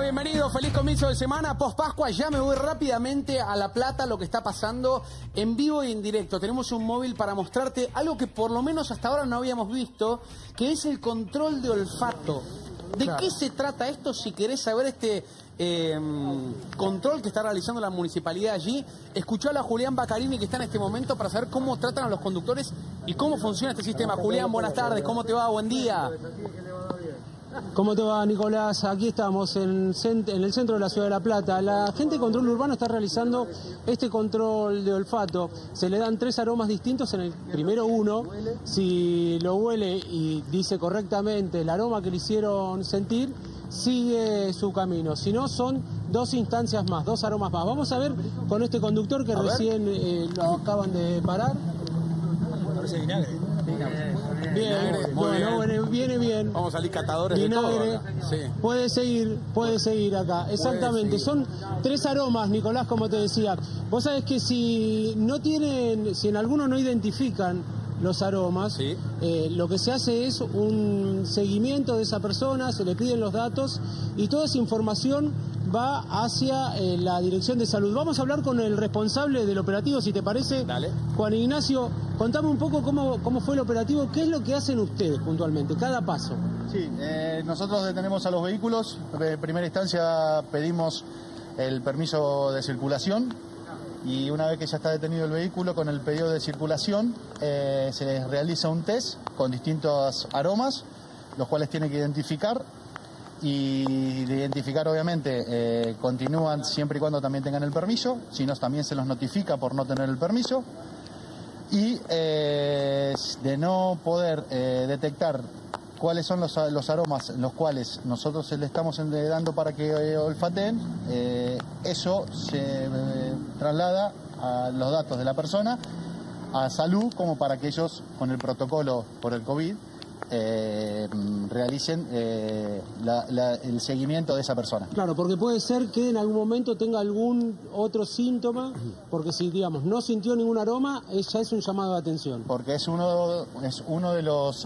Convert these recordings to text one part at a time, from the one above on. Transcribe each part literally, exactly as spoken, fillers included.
bienvenido, feliz comienzo de semana, post Pascua. Ya me voy rápidamente a La Plata, lo que está pasando en vivo y en directo. Tenemos un móvil para mostrarte algo que por lo menos hasta ahora no habíamos visto, que es el control de olfato. ¿De claro. qué se trata esto? Si querés saber este eh, control que está realizando la municipalidad allí, escuchalo a Julián Baccarini, que está en este momento, para saber cómo tratan a los conductores y cómo funciona este sistema. Julián, buenas tardes, ¿cómo te va? Buen día. ¿Cómo te va, Nicolás? Aquí estamos en, en el centro de la ciudad de La Plata. La gente de control urbano está realizando este control de olfato. Se le dan tres aromas distintos. En el primero uno, si lo huele y dice correctamente el aroma que le hicieron sentir, sigue su camino. Si no, son dos instancias más, dos aromas más. Vamos a ver con este conductor que recién eh, lo acaban de parar. Parece vinagre. Bien, bueno, bueno, viene bien. Vamos a salir catadores vinagre, de todo. Sí. Puede seguir, puede seguir acá. Exactamente, seguir. Son tres aromas, Nicolás, como te decía. Vos sabés que si no tienen, si en alguno no identifican los aromas, sí. eh, lo que se hace es un seguimiento de esa persona, se le piden los datos y toda esa información va hacia eh, la Dirección de Salud. Vamos a hablar con el responsable del operativo, si te parece. Dale. Juan Ignacio, contame un poco cómo, cómo fue el operativo, qué es lo que hacen ustedes puntualmente, cada paso. Sí, eh, nosotros detenemos a los vehículos. En primera instancia pedimos el permiso de circulación y una vez que ya está detenido el vehículo, con el pedido de circulación eh, se les realiza un test con distintos aromas, los cuales tienen que identificar. Y de identificar, obviamente, eh, continúan siempre y cuando también tengan el permiso, si no también se los notifica por no tener el permiso. Y eh, de no poder eh, detectar cuáles son los, los aromas los cuales nosotros le estamos dando para que eh, olfateen, eh, eso se eh, traslada a los datos de la persona, a salud, como para que ellos, con el protocolo por el COVID, Eh, realicen eh, la, la, el seguimiento de esa persona. Claro, porque puede ser que en algún momento tenga algún otro síntoma, porque si, digamos, no sintió ningún aroma, ya es un llamado de atención. Porque es uno, es uno de los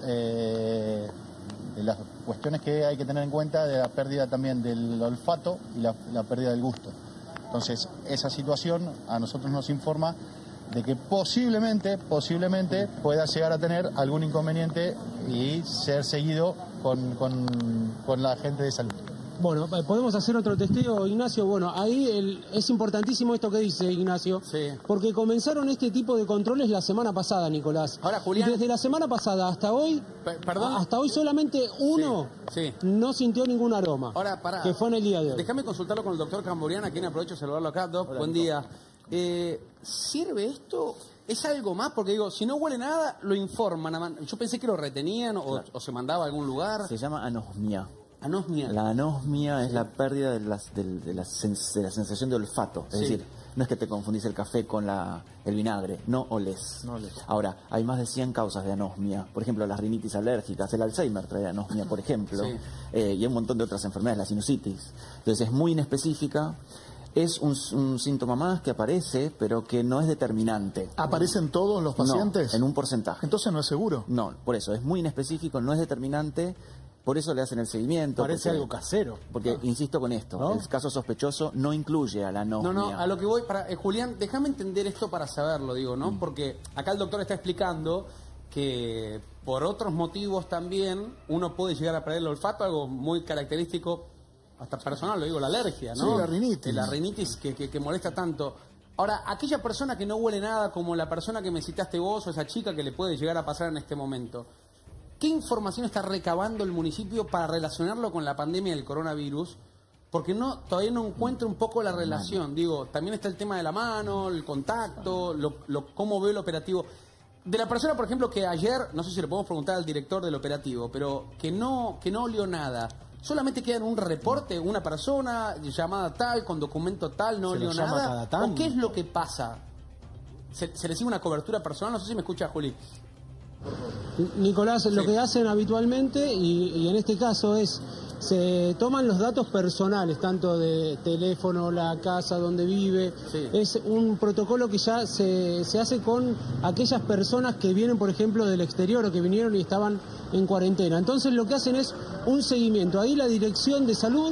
eh, de las cuestiones que hay que tener en cuenta, de la pérdida también del olfato y la, la pérdida del gusto. Entonces, esa situación a nosotros nos informa de que posiblemente, posiblemente pueda llegar a tener algún inconveniente y ser seguido con, con, con la gente de salud. Bueno, podemos hacer otro testeo, Ignacio. Bueno, ahí el, es importantísimo esto que dice Ignacio, sí. porque comenzaron este tipo de controles la semana pasada, Nicolás. Ahora, Julián, desde la semana pasada hasta hoy, P perdón, hasta hoy solamente uno sí, sí. no sintió ningún aroma. Ahora, para, que fue en el día de hoy. Déjame consultarlo con el doctor Camboriana, a quien aprovecho de saludarlo acá. Doc, Hola, buen día. Eh, ¿Sirve esto? ¿Es algo más? Porque digo, si no huele nada, lo informan. Yo pensé que lo retenían o, claro. o se mandaba a algún lugar. Se llama anosmia. Anosmia. La anosmia es la pérdida de, las, de, de, la, sens de la sensación de olfato. Es sí. decir, no es que te confundís el café con la, el vinagre, no olés. No olés. Ahora, hay más de cien causas de anosmia. Por ejemplo, las rinitis alérgicas, el Alzheimer trae anosmia, por ejemplo. Sí. Eh, y hay un montón de otras enfermedades, la sinusitis. Entonces es muy inespecífica. Es un, un síntoma más que aparece, pero que no es determinante. ¿Aparecen todos los pacientes? No, en un porcentaje. ¿Entonces no es seguro? No, por eso, es muy inespecífico, no es determinante, por eso le hacen el seguimiento. Parece porque, algo casero. Porque, ah. insisto con esto, ¿no? El caso sospechoso no incluye a la anosmia. No, no, a lo que voy, para eh, Julián, déjame entender esto para saberlo, digo, ¿no? Mm. Porque acá el doctor está explicando que por otros motivos también uno puede llegar a perder el olfato, algo muy característico, hasta personal, lo digo, la alergia, ¿no? Sí, la rinitis. La rinitis que, que, que molesta tanto. Ahora, aquella persona que no huele nada, como la persona que me citaste vos o esa chica que le puede llegar a pasar en este momento, ¿qué información está recabando el municipio para relacionarlo con la pandemia del coronavirus? Porque no, todavía no encuentro un poco la relación. Digo, también está el tema de la mano, el contacto, lo, lo, cómo ve el operativo. De la persona, por ejemplo, que ayer, no sé si le podemos preguntar al director del operativo, pero que no, que no olió nada. ¿Solamente queda en un reporte una persona llamada tal, con documento tal, no olió nada? ¿O qué es lo que pasa? ¿Se, ¿Se recibe una cobertura personal? No sé si me escucha, Juli. Nicolás, sí. Lo que hacen habitualmente, y, y en este caso es, se toman los datos personales, tanto de teléfono, la casa donde vive. Sí. Es un protocolo que ya se, se hace con aquellas personas que vienen, por ejemplo, del exterior o que vinieron y estaban en cuarentena. Entonces lo que hacen es un seguimiento. Ahí la Dirección de Salud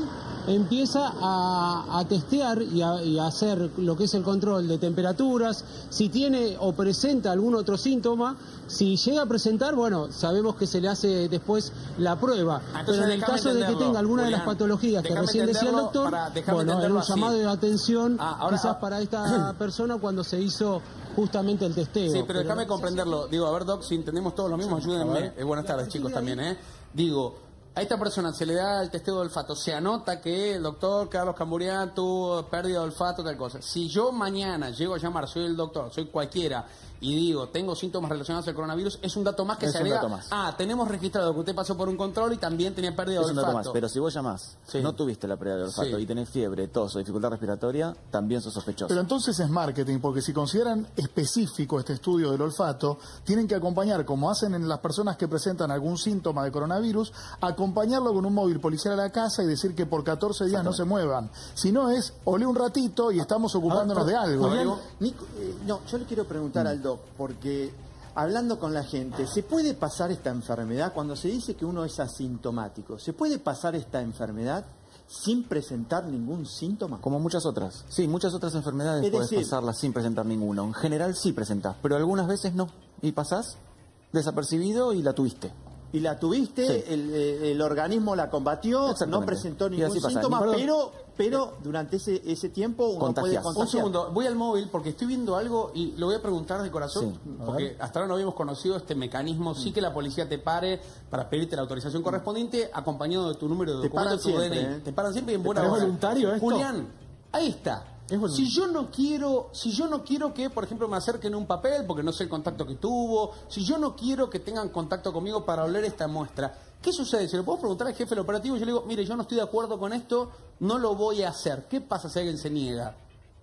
empieza a, a testear y a, y a hacer lo que es el control de temperaturas, si tiene o presenta algún otro síntoma. Si llega a presentar, bueno, sabemos que se le hace después la prueba. Entonces, pero en el caso de que tenga alguna Julián, de las patologías que recién decía el doctor, para, bueno, era un así. llamado de atención ah, ahora, quizás ah, para esta persona cuando se hizo justamente el testeo. Sí, pero, pero déjame no, comprenderlo. Digo, a ver, Doc, si entendemos todos lo mismo, ayúdenme. Eh, buenas tardes, chicos, también, ¿eh? Digo, a esta persona se le da el testeo de olfato, se anota que el doctor Carlos Camburián tuvo pérdida de olfato, tal cosa. Si yo mañana llego a llamar, soy el doctor, soy cualquiera, y digo, tengo síntomas relacionados al coronavirus, es un dato más que es se agrega. Más. Ah, tenemos registrado que usted pasó por un control y también tenía pérdida es de un olfato. dato más, pero si vos llamás, sí. no tuviste la pérdida de olfato sí. y tenés fiebre, tos o dificultad respiratoria, también sos sospechoso. Pero entonces es marketing, porque si consideran específico este estudio del olfato, tienen que acompañar, como hacen en las personas que presentan algún síntoma de coronavirus, acompañarlo con un móvil policial a la casa y decir que por catorce días no se muevan. Si no es, olé un ratito y estamos ocupándonos ver, de algo. Julián, Nico, eh, no, yo le quiero preguntar mm. al doc, porque hablando con la gente, ¿se puede pasar esta enfermedad cuando se dice que uno es asintomático? ¿Se puede pasar esta enfermedad sin presentar ningún síntoma? Como muchas otras. Sí, muchas otras enfermedades es puedes decir, pasarlas sin presentar ninguno. En general sí presentás, pero algunas veces no. Y pasás desapercibido y la tuviste. Y la tuviste, sí. el, el organismo la combatió, no presentó ningún síntoma, pero, pero durante ese, ese tiempo uno Contagias. puede contagiar. Un segundo, voy al móvil porque estoy viendo algo y lo voy a preguntar de corazón, sí. porque hasta ahora no habíamos conocido este mecanismo. Sí que la policía te pare para pedirte la autorización correspondiente, acompañado de tu número de documento, tu D N I. ¿eh? Te paran siempre y en buena hora. ¿Es voluntario esto? Julián, ahí está. Si yo no quiero, si yo no quiero que, por ejemplo, me acerquen un papel porque no sé el contacto que tuvo, si yo no quiero que tengan contacto conmigo para oler esta muestra, ¿qué sucede? Si le puedo preguntar al jefe del operativo, yo le digo, mire, yo no estoy de acuerdo con esto, no lo voy a hacer. ¿Qué pasa si alguien se niega?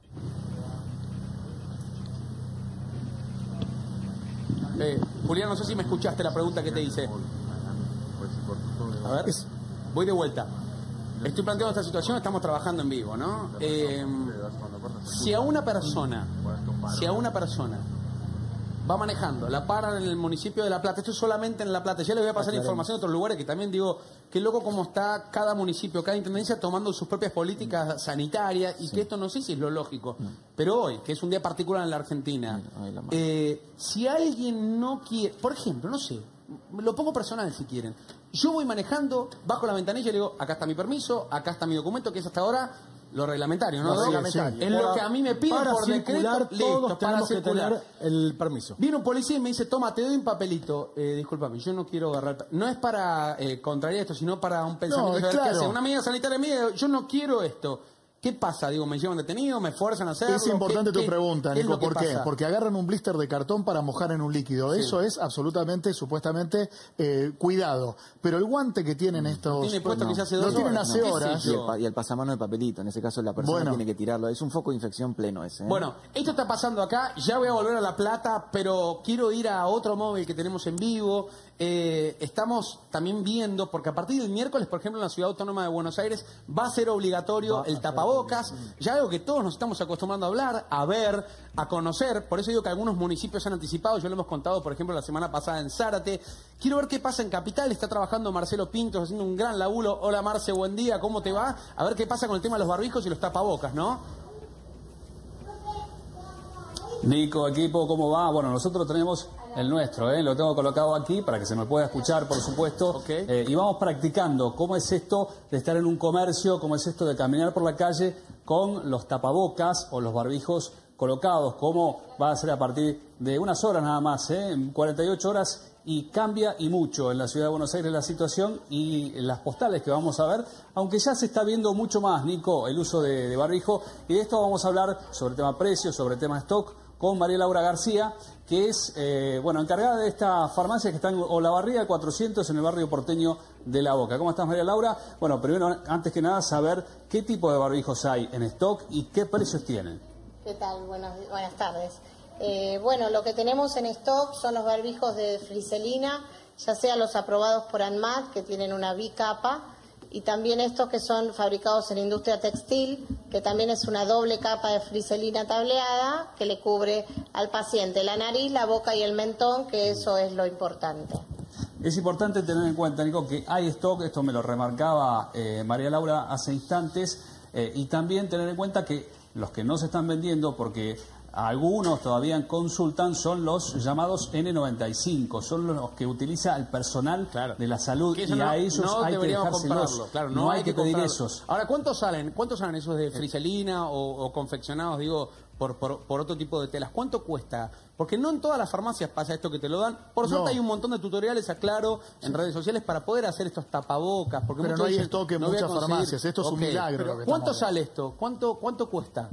Eh, Julián, no sé si me escuchaste la pregunta que te hice. A ver, voy de vuelta. Estoy planteando esta situación, estamos trabajando en vivo, ¿no? Eh, si a una persona, si a una persona va manejando, la paran en el municipio de La Plata, esto es solamente en La Plata, ya les voy a pasar información de otros lugares que también digo, qué loco cómo está cada municipio, cada intendencia tomando sus propias políticas sanitarias y sí. que esto no sé si es lo lógico, pero hoy, que es un día particular en la Argentina, eh, si alguien no quiere, por ejemplo, no sé, lo pongo personal si quieren, yo voy manejando, bajo la ventanilla y le digo, acá está mi permiso, acá está mi documento, que es hasta ahora lo reglamentario, ¿no? Lo reglamentario. sí, sí. Es lo que a mí me piden para por circular, decreto, listo, todos para tenemos circular. que tener el permiso. Viene un policía y me dice, toma, te doy un papelito. Eh, discúlpame, yo no quiero agarrar... No es para eh, contrariar esto, sino para un pensamiento. No, de claro. ¿qué hace? Una medida sanitaria mía, yo no quiero esto. ¿Qué pasa? Digo, ¿me llevan detenido? ¿Me fuerzan a hacerlo? Es importante ¿Qué, tu qué, pregunta, ¿qué Nico. ¿Por qué? Pasa? Porque agarran un blister de cartón para mojar en un líquido. Sí. Eso es absolutamente, supuestamente, eh, cuidado. Pero el guante que tienen estos... Tiene puesto no, que se hace lo dos tienen horas, hace ¿no? horas. Y el, y el pasamano de papelito, en ese caso la persona bueno. tiene que tirarlo. Es un foco de infección pleno ese. ¿eh? Bueno, esto está pasando acá, ya voy a volver a La Plata, pero quiero ir a otro móvil que tenemos en vivo. Eh, estamos también viendo, porque a partir del miércoles, por ejemplo, en la Ciudad Autónoma de Buenos Aires va a ser obligatorio el tapabocas, ya algo que todos nos estamos acostumbrando a hablar, a ver, a conocer. Por eso digo que algunos municipios han anticipado, yo lo hemos contado, por ejemplo, la semana pasada en Zárate. Quiero ver qué pasa en Capital, está trabajando Marcelo Pintos, haciendo un gran laburo. Hola Marce, buen día, ¿cómo te va? A ver qué pasa con el tema de los barbijos y los tapabocas, ¿no? Nico, equipo, ¿cómo va? Bueno, nosotros tenemos el nuestro, ¿eh? Lo tengo colocado aquí para que se me pueda escuchar, por supuesto. Okay. Eh, y vamos practicando cómo es esto de estar en un comercio, cómo es esto de caminar por la calle con los tapabocas o los barbijos colocados, cómo va a ser a partir de unas horas nada más, ¿eh? En cuarenta y ocho horas, y cambia y mucho en la Ciudad de Buenos Aires la situación y las postales que vamos a ver, aunque ya se está viendo mucho más, Nico, el uso de, de barbijo, y de esto vamos a hablar sobre el tema precios, sobre el tema stock, con María Laura García, que es eh, bueno encargada de esta farmacia que está en Olavarría cuatrocientos en el barrio porteño de La Boca. ¿Cómo estás, María Laura? Bueno, primero, antes que nada, saber qué tipo de barbijos hay en stock y qué precios tienen. ¿Qué tal? Buenas, buenas tardes. Eh, bueno, lo que tenemos en stock son los barbijos de friselina, ya sea los aprobados por ANMAT, que tienen una bicapa, y también estos que son fabricados en industria textil, que también es una doble capa de friselina tableada que le cubre al paciente la nariz, la boca y el mentón, que eso es lo importante. Es importante tener en cuenta, Nico, que hay stock, esto me lo remarcaba eh, María Laura hace instantes, eh, y también tener en cuenta que los que no se están vendiendo, porque algunos todavía consultan, son los llamados N noventa y cinco, son los que utiliza el personal claro. de la salud, y no, a ellos no hay que dejárselos, claro, no, no hay que, que pedir comprarlo. esos. Ahora, ¿cuántos salen? ¿Cuántos salen esos de friselina o, o confeccionados, digo, por, por, por otro tipo de telas? ¿Cuánto cuesta? Porque no en todas las farmacias pasa esto que te lo dan. Por suerte no. hay un montón de tutoriales, aclaro, en redes sociales para poder hacer estos tapabocas. Porque pero no hay dicen, stock en no muchas farmacias, esto es okay. un milagro. Pero, ¿cuánto sale esto? ¿Cuánto, cuánto cuesta?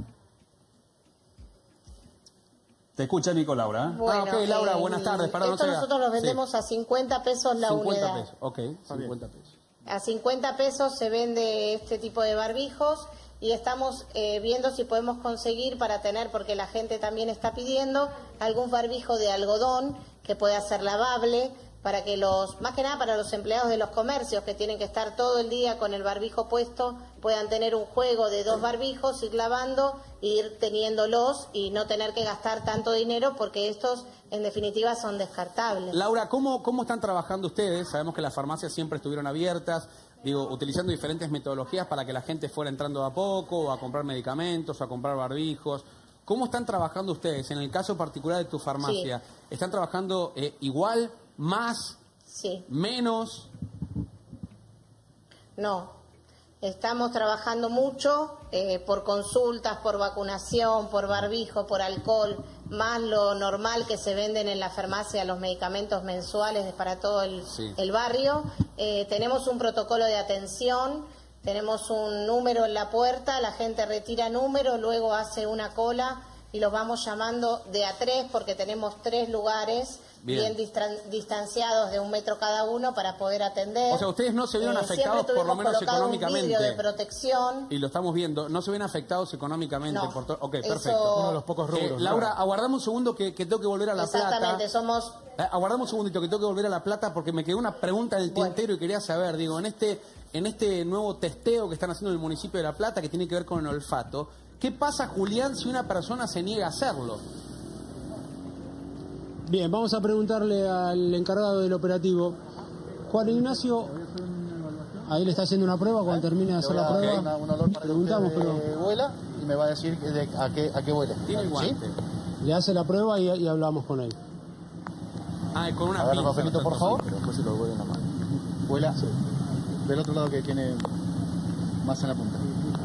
Te escucha Nico, Laura. ¿eh? Bueno, ah, ok, Laura, buenas tardes. Para esto no nosotros lo vendemos sí. a cincuenta pesos la cincuenta unidad. Pesos. Ok, cincuenta pesos. A cincuenta pesos se vende este tipo de barbijos y estamos eh, viendo si podemos conseguir para tener, porque la gente también está pidiendo, algún barbijo de algodón que pueda ser lavable, para que los, más que nada para los empleados de los comercios que tienen que estar todo el día con el barbijo puesto, puedan tener un juego de dos barbijos, ir lavando, ir teniéndolos y no tener que gastar tanto dinero porque estos en definitiva son descartables. Laura, ¿cómo, cómo están trabajando ustedes? Sabemos que las farmacias siempre estuvieron abiertas, digo, utilizando diferentes metodologías para que la gente fuera entrando a poco, o a comprar medicamentos, o a comprar barbijos. ¿Cómo están trabajando ustedes? En el caso particular de tu farmacia, sí. ¿están trabajando eh, igual, más, sí. menos? No, estamos trabajando mucho eh, por consultas, por vacunación, por barbijo, por alcohol, más lo normal que se venden en la farmacia, los medicamentos mensuales para todo el, sí. el barrio. Eh, tenemos un protocolo de atención, tenemos un número en la puerta, la gente retira número, luego hace una cola y los vamos llamando de a tres porque tenemos tres lugares bien, bien distanciados de un metro cada uno para poder atender. O sea, ustedes no se vieron eh, afectados por lo menos económicamente. Un vidrio de protección. Y lo estamos viendo, no se ven afectados económicamente. No, por todo. Ok, eso... perfecto. Uno de los pocos rubros. Eh, Laura, aguardame un segundo que, que tengo que volver a La Plata. Exactamente, somos... Eh, aguardame un segundito que tengo que volver a La Plata porque me quedó una pregunta del tintero bueno. y quería saber, digo, en este, en este nuevo testeo que están haciendo en el municipio de La Plata que tiene que ver con el olfato, ¿qué pasa, Julián, si una persona se niega a hacerlo? Bien, vamos a preguntarle al encargado del operativo. Juan Ignacio, ahí le está haciendo una prueba, cuando termine de hacer la prueba, una, un olor para preguntamos, que pero... vuela y me va a decir de, a, qué, a qué huele. Tiene el guante. ¿Sí? Le hace la prueba y, y hablamos con él. Ah, con una a ver, pinza. papelito, por favor. Pero después se lo huele en la mano. Vuela sí. del otro lado que tiene más en la punta.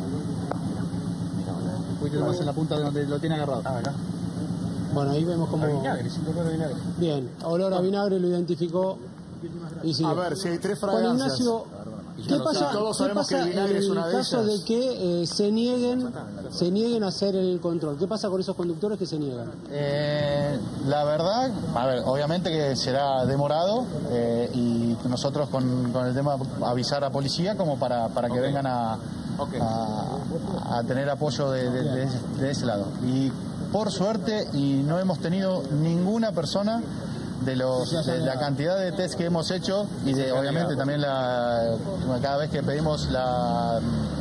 Un poquito más en la punta de donde lo tiene agarrado. Ah, acá. Bueno, ahí vemos como... A vinagre, sin olor a vinagre. Bien, olor a vinagre lo identificó. Y sigue. A ver, si hay tres Juan fragancias. Ignacio, ¿qué pasa, todos ¿qué sabemos pasa que el vinagre en es una el de caso ellas? de que eh, se nieguen se nieguen a hacer el control? ¿Qué pasa con esos conductores que se niegan? Eh, la verdad, a ver, obviamente que será demorado eh, y nosotros con, con el tema avisar a policía como para, para que okay. vengan a, okay. a, a tener apoyo de, de, de, de ese lado. Y por suerte, y no hemos tenido ninguna persona de los de la cantidad de test que hemos hecho y de obviamente también la cada vez que pedimos la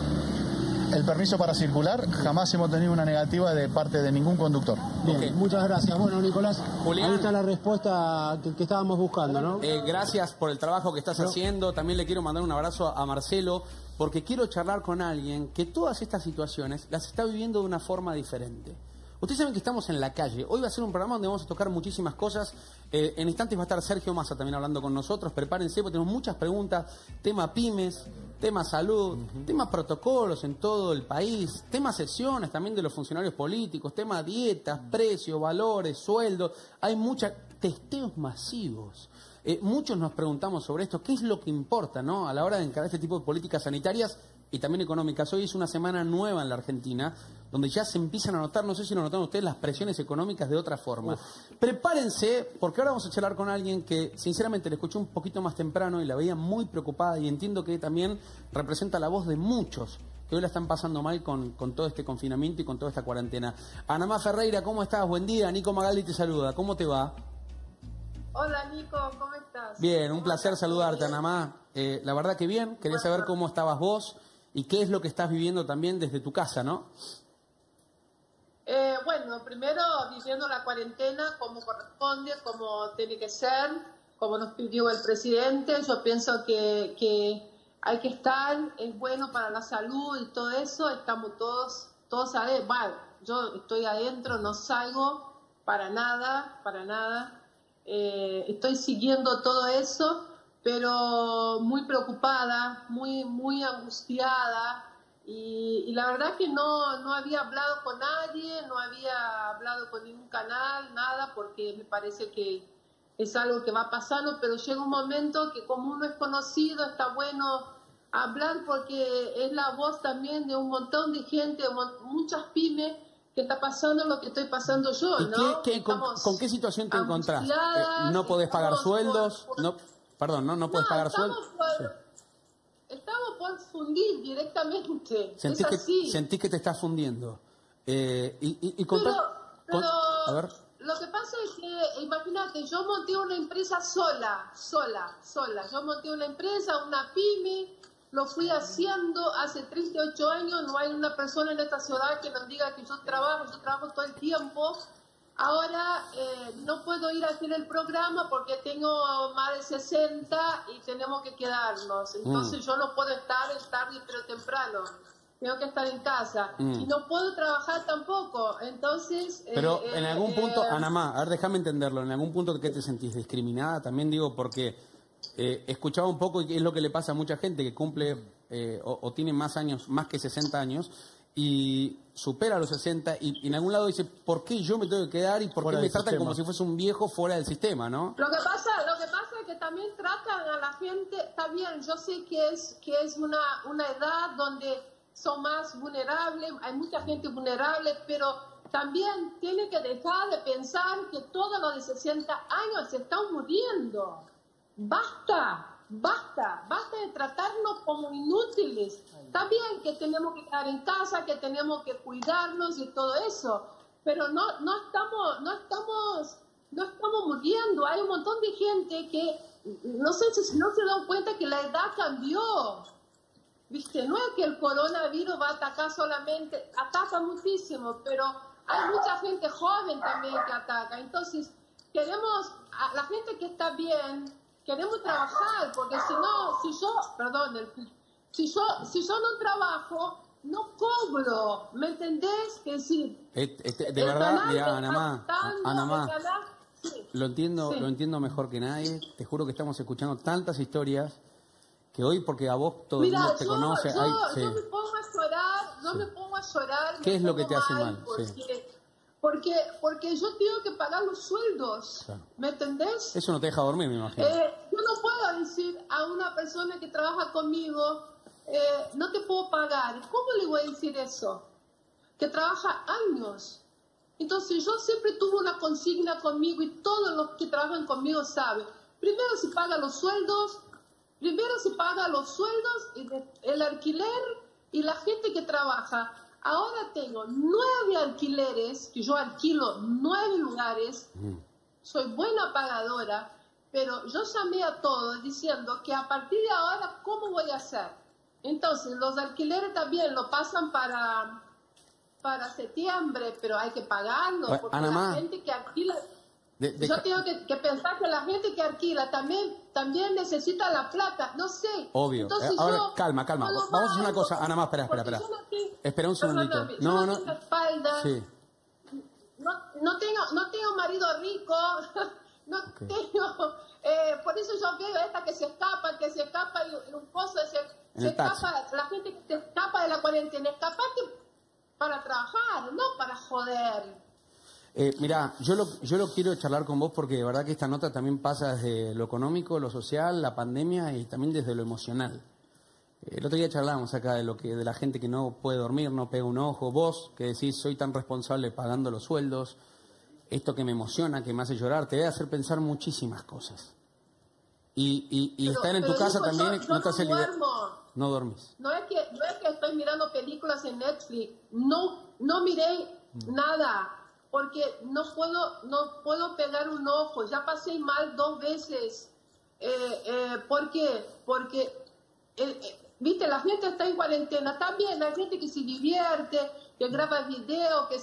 el permiso para circular, jamás hemos tenido una negativa de parte de ningún conductor. Bien, okay. Muchas gracias. Bueno, Nicolás, Julián, ahí está la respuesta que, que estábamos buscando, ¿no? Eh, gracias por el trabajo que estás Pero... haciendo. También le quiero mandar un abrazo a Marcelo, porque quiero charlar con alguien que todas estas situaciones las está viviendo de una forma diferente. Ustedes saben que estamos en la calle. Hoy va a ser un programa donde vamos a tocar muchísimas cosas. Eh, en instantes va a estar Sergio Massa también hablando con nosotros. Prepárense porque tenemos muchas preguntas. Tema pymes, tema salud, uh-huh. tema protocolos en todo el país, tema sesiones también de los funcionarios políticos, tema dietas, precios, valores, sueldos. Hay muchos testeos masivos. Eh, muchos nos preguntamos sobre esto. ¿Qué es lo que importa, ¿no? A la hora de encarar este tipo de políticas sanitarias y también económicas? Hoy es una semana nueva en la Argentina, donde ya se empiezan a notar, no sé si lo notaron ustedes, las presiones económicas de otra forma. Uf. Prepárense, porque ahora vamos a charlar con alguien que sinceramente le escuché un poquito más temprano y la veía muy preocupada y entiendo que también representa la voz de muchos que hoy la están pasando mal con, con todo este confinamiento y con toda esta cuarentena. Anamá Ferreira, ¿cómo estás? Buen día. Nico Magaldi te saluda. ¿Cómo te va? Hola Nico, ¿cómo estás? Bien, un placer saludarte, Anamá. Eh, la verdad que bien, quería bueno. saber cómo estabas vos y qué es lo que estás viviendo también desde tu casa, ¿no? Eh, bueno, primero viviendo la cuarentena como corresponde, como tiene que ser, como nos pidió el presidente. Yo pienso que, que hay que estar, es bueno para la salud y todo eso. Estamos todos, todos adentro. Bueno, yo estoy adentro, no salgo para nada, para nada. Eh, estoy siguiendo todo eso, pero muy preocupada, muy, muy angustiada. Y, y la verdad que no, no había hablado con nadie, no había hablado con ningún canal, nada, porque me parece que es algo que va pasando, pero llega un momento que como uno es conocido, está bueno hablar porque es la voz también de un montón de gente, de muchas pymes, que está pasando lo que estoy pasando yo, ¿Y ¿no? qué, qué, con, con qué situación te encontrás? Eh, ¿No podés pagar sueldos? Por, por... No, perdón, ¿no, no podés no, pagar sueldos? Por... Sí. Estamos por fundir directamente. Sentís, es así. Que, sentís que te estás fundiendo. Eh, y, y, y contá, pero, pero con, a ver. Lo que pasa es que, imagínate, yo monté una empresa sola, sola, sola. Yo monté una empresa, una pyme, lo fui haciendo hace treinta y ocho años. No hay una persona en esta ciudad que nos diga que yo trabajo, yo trabajo todo el tiempo. Ahora eh, no puedo ir a hacer el programa porque tengo más de sesenta y tenemos que quedarnos. Entonces mm. yo no puedo estar tarde pero temprano. Tengo que estar en casa. Mm. Y no puedo trabajar tampoco. Entonces... Pero eh, en algún eh, punto, eh, Anamá, a ver, déjame entenderlo. ¿En algún punto que te sentís discriminada? También digo porque eh, escuchaba un poco y es lo que le pasa a mucha gente que cumple eh, o, o tiene más años, más que sesenta años, y supera los sesenta y, y en algún lado dice, ¿por qué yo me tengo que quedar y por fuera qué me tratan sistema. Como si fuese un viejo fuera del sistema, ¿no? Lo que pasa, lo que pasa es que también tratan a la gente, está bien, yo sé que es, que es una, una edad donde son más vulnerables, hay mucha gente vulnerable, pero también tiene que dejar de pensar que todos los de sesenta años se están muriendo. Basta. Basta, basta de tratarnos como inútiles. Está bien que tenemos que estar en casa, que tenemos que cuidarnos y todo eso, pero no, no estamos, no estamos, no estamos muriendo. Hay un montón de gente que no sé si no se dan cuenta que la edad cambió. Viste, no es que el coronavirus va a atacar solamente, ataca muchísimo, pero hay mucha gente joven también que ataca. Entonces queremos a la gente que está bien. Queremos trabajar, porque si no, si yo, perdón, el, si yo, si yo no trabajo, no cobro, ¿me entendés? Que si eh, eh, de verdad, mira, Anamá, Anamá, sí, lo entiendo, sí. Lo entiendo mejor que nadie. Te juro que estamos escuchando tantas historias que hoy, porque a vos todo el mundo te yo, conoce, yo, hay, yo sí. me pongo a llorar, yo sí. me pongo a llorar. ¿Qué es lo que te hace mal? Porque, sí. Porque, porque yo tengo que pagar los sueldos, claro. ¿Me entendés? Eso no te deja dormir, me imagino. Eh, yo no puedo decir a una persona que trabaja conmigo, eh, no te puedo pagar. ¿Cómo le voy a decir eso? Que trabaja años. Entonces yo siempre tuve una consigna conmigo y todos los que trabajan conmigo saben. Primero se pagan los sueldos, primero se pagan los sueldos, el alquiler y la gente que trabaja. Ahora tengo nueve alquileres, que yo alquilo nueve lugares, mm. soy buena pagadora, pero yo llamé a todos diciendo que a partir de ahora, ¿cómo voy a hacer? Entonces, los alquileres también lo pasan para, para septiembre, pero hay que pagarlo, porque Anamá, la gente que alquila... De, de... Yo tengo que, que pensar que la gente que alquila también, también necesita la plata, no sé. Obvio. Entonces, Ahora, yo, calma, calma. Vamos a hacer una cosa. Ana más, espera, espera, espera. No tengo, espera un segundito. No, no. no espalda, sí. no, no, tengo, no tengo marido rico, no okay. tengo... Eh, por eso yo veo esta que se escapa, que se escapa y un pozo se, se escapa, la gente que se escapa de la cuarentena, escapate para trabajar, no para joder. Eh, mirá, yo lo, yo lo quiero charlar con vos porque de verdad que esta nota también pasa desde lo económico, lo social, la pandemia y también desde lo emocional. Eh, el otro día charlábamos acá de lo que de la gente que no puede dormir, no pega un ojo. Vos que decís, soy tan responsable pagando los sueldos, esto que me emociona, que me hace llorar, te debe hacer pensar muchísimas cosas. Y, y, y pero, estar en tu casa dijo, también yo, yo no te hace liberar. No dormís. No es, que, no es que estoy mirando películas en Netflix, no, no miré mm. nada. Porque no puedo, no puedo pegar un ojo. Ya pasé mal dos veces. Eh, eh, ¿Por qué? Porque, eh, eh, viste, la gente está en cuarentena. También hay gente que se divierte, que graba video, que sale.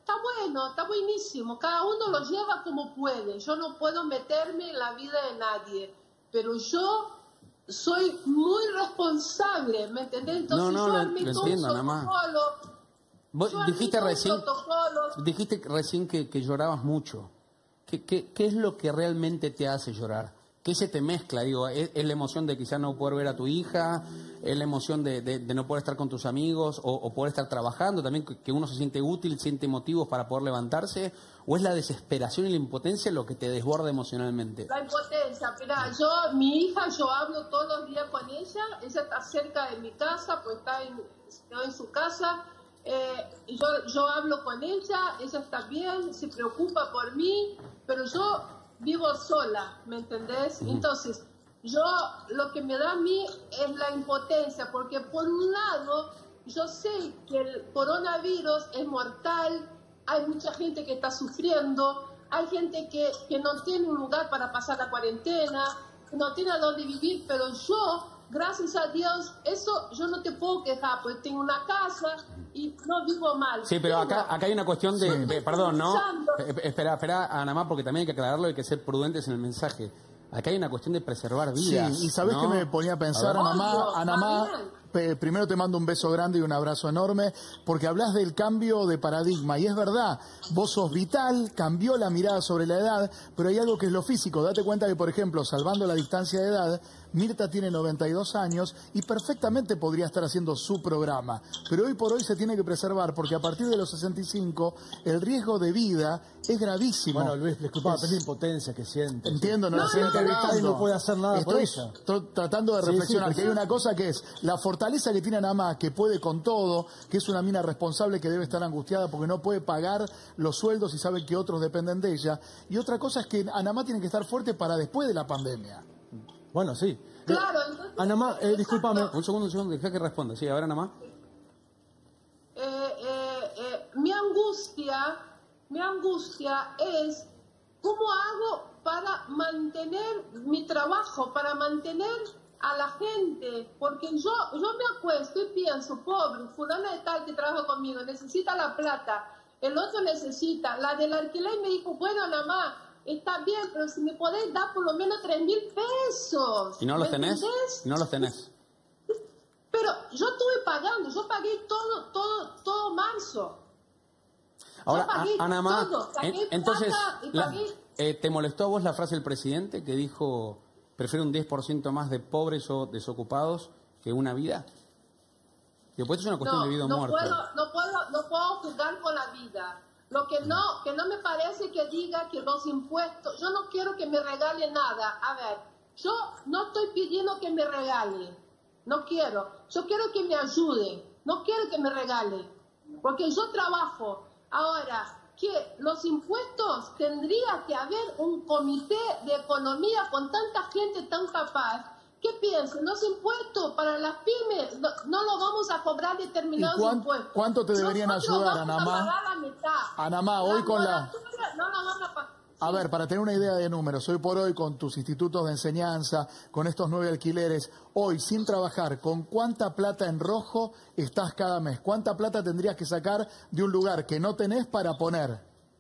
está bueno, está buenísimo, cada uno lo lleva como puede, yo no puedo meterme en la vida de nadie, pero yo soy muy responsable, ¿me entendés? Entonces no, no, yo lo, armé lo todo entiendo, un nada más. protocolo. Vos Yo dijiste armé recién, protocolos. dijiste recién que, que llorabas mucho. ¿Qué, qué, ¿Qué es lo que realmente te hace llorar? ¿Qué se te mezcla? Digo, ¿es, es la emoción de quizás no poder ver a tu hija? ¿Es la emoción de, de, de no poder estar con tus amigos o, o poder estar trabajando? ¿También que, que uno se siente útil, siente motivos para poder levantarse? ¿O es la desesperación y la impotencia lo que te desborda emocionalmente? La impotencia, mira, yo, mi hija, yo hablo todos los días con ella, ella está cerca de mi casa, pues está en, está en su casa, eh, y yo, yo hablo con ella, ella está bien, se preocupa por mí, pero yo vivo sola, ¿me entendés? Entonces, yo, lo que me da a mí es la impotencia, porque por un lado, yo sé que el coronavirus es mortal, hay mucha gente que está sufriendo, hay gente que, que no tiene un lugar para pasar la cuarentena, que no tiene a dónde vivir, pero yo, gracias a Dios, eso yo no te puedo quejar, porque tengo una casa y no vivo mal. Sí, pero acá, acá hay una cuestión de, Sí. de- perdón, ¿no? Pensando. Eh, Espera, espera, Ana Má, porque también hay que aclararlo y hay que ser prudentes en el mensaje. Acá hay una cuestión de preservar vidas. Sí, y sabés ¿no? que me ponía a pensar, A ver. Anamá, Obvio, Anamá, también. pe- primero te mando un beso grande y un abrazo enorme, porque hablas del cambio de paradigma, y es verdad, vos sos vital, cambió la mirada sobre la edad, pero hay algo que es lo físico. Date cuenta que, por ejemplo, salvando la distancia de edad, Mirta tiene noventa y dos años y perfectamente podría estar haciendo su programa, pero hoy por hoy se tiene que preservar, porque a partir de los sesenta y cinco el riesgo de vida es gravísimo. Bueno, Luis, disculpa, Es- es la impotencia que siente. Entiendo, no, la la siente siento vital y hablando. no puede hacer nada por Estoy ella. tr- tratando de Sí, sí, reflexionar, pues que hay sí. una cosa que es la fortaleza que tiene Anamá, que puede con todo, que es una mina responsable que debe estar angustiada porque no puede pagar los sueldos y sabe que otros dependen de ella. Y otra cosa es que Anamá tiene que estar fuerte para después de la pandemia. Bueno, sí. Claro, entonces... Anamá, eh, discúlpame. Un segundo, un segundo, deja que responda. Sí, a ver, Ana Má. Eh, eh, eh, mi angustia, mi angustia es cómo hago para mantener mi trabajo, para mantener a la gente, porque yo, yo me acuesto y pienso, pobre, fulana de tal que trabaja conmigo, necesita la plata, el otro necesita, la del alquiler me dijo, bueno, nada más, está bien, pero si me podés dar por lo menos tres mil pesos. ¿Y no los ¿me tenés? entendés? ¿Y no los tenés? Pero yo estuve pagando, yo pagué todo, todo, todo marzo. Ahora, Yo pagué a- Ana Má, todo, pagué en- entonces, plata y la- pagué- eh, ¿te molestó a vos la frase del presidente que dijo, prefiero un diez por ciento más de pobres o desocupados que una vida? Después es una cuestión no, de vida o no muerte. Puedo, no, puedo, no puedo jugar con la vida. Lo que no, que no me parece que diga que los impuestos, yo no quiero que me regale nada. A ver, yo no estoy pidiendo que me regale, no quiero. Yo quiero que me ayude, no quiero que me regale, porque yo trabajo. Ahora, que los impuestos tendría que haber un comité de economía con tanta gente tan capaz. ¿Qué piensan? Los impuestos para las pymes no, no los vamos a cobrar determinados ¿Y cuán- impuestos. cuánto te deberían Nosotros ayudar, vamos a Anamá? pagar la mitad. Anamá, hoy La con la... moratoria no la van a pagar. A ver, para tener una idea de números, hoy por hoy con tus institutos de enseñanza, con estos nueve alquileres, hoy sin trabajar, ¿con cuánta plata en rojo estás cada mes? ¿Cuánta plata tendrías que sacar de un lugar que no tenés para poner?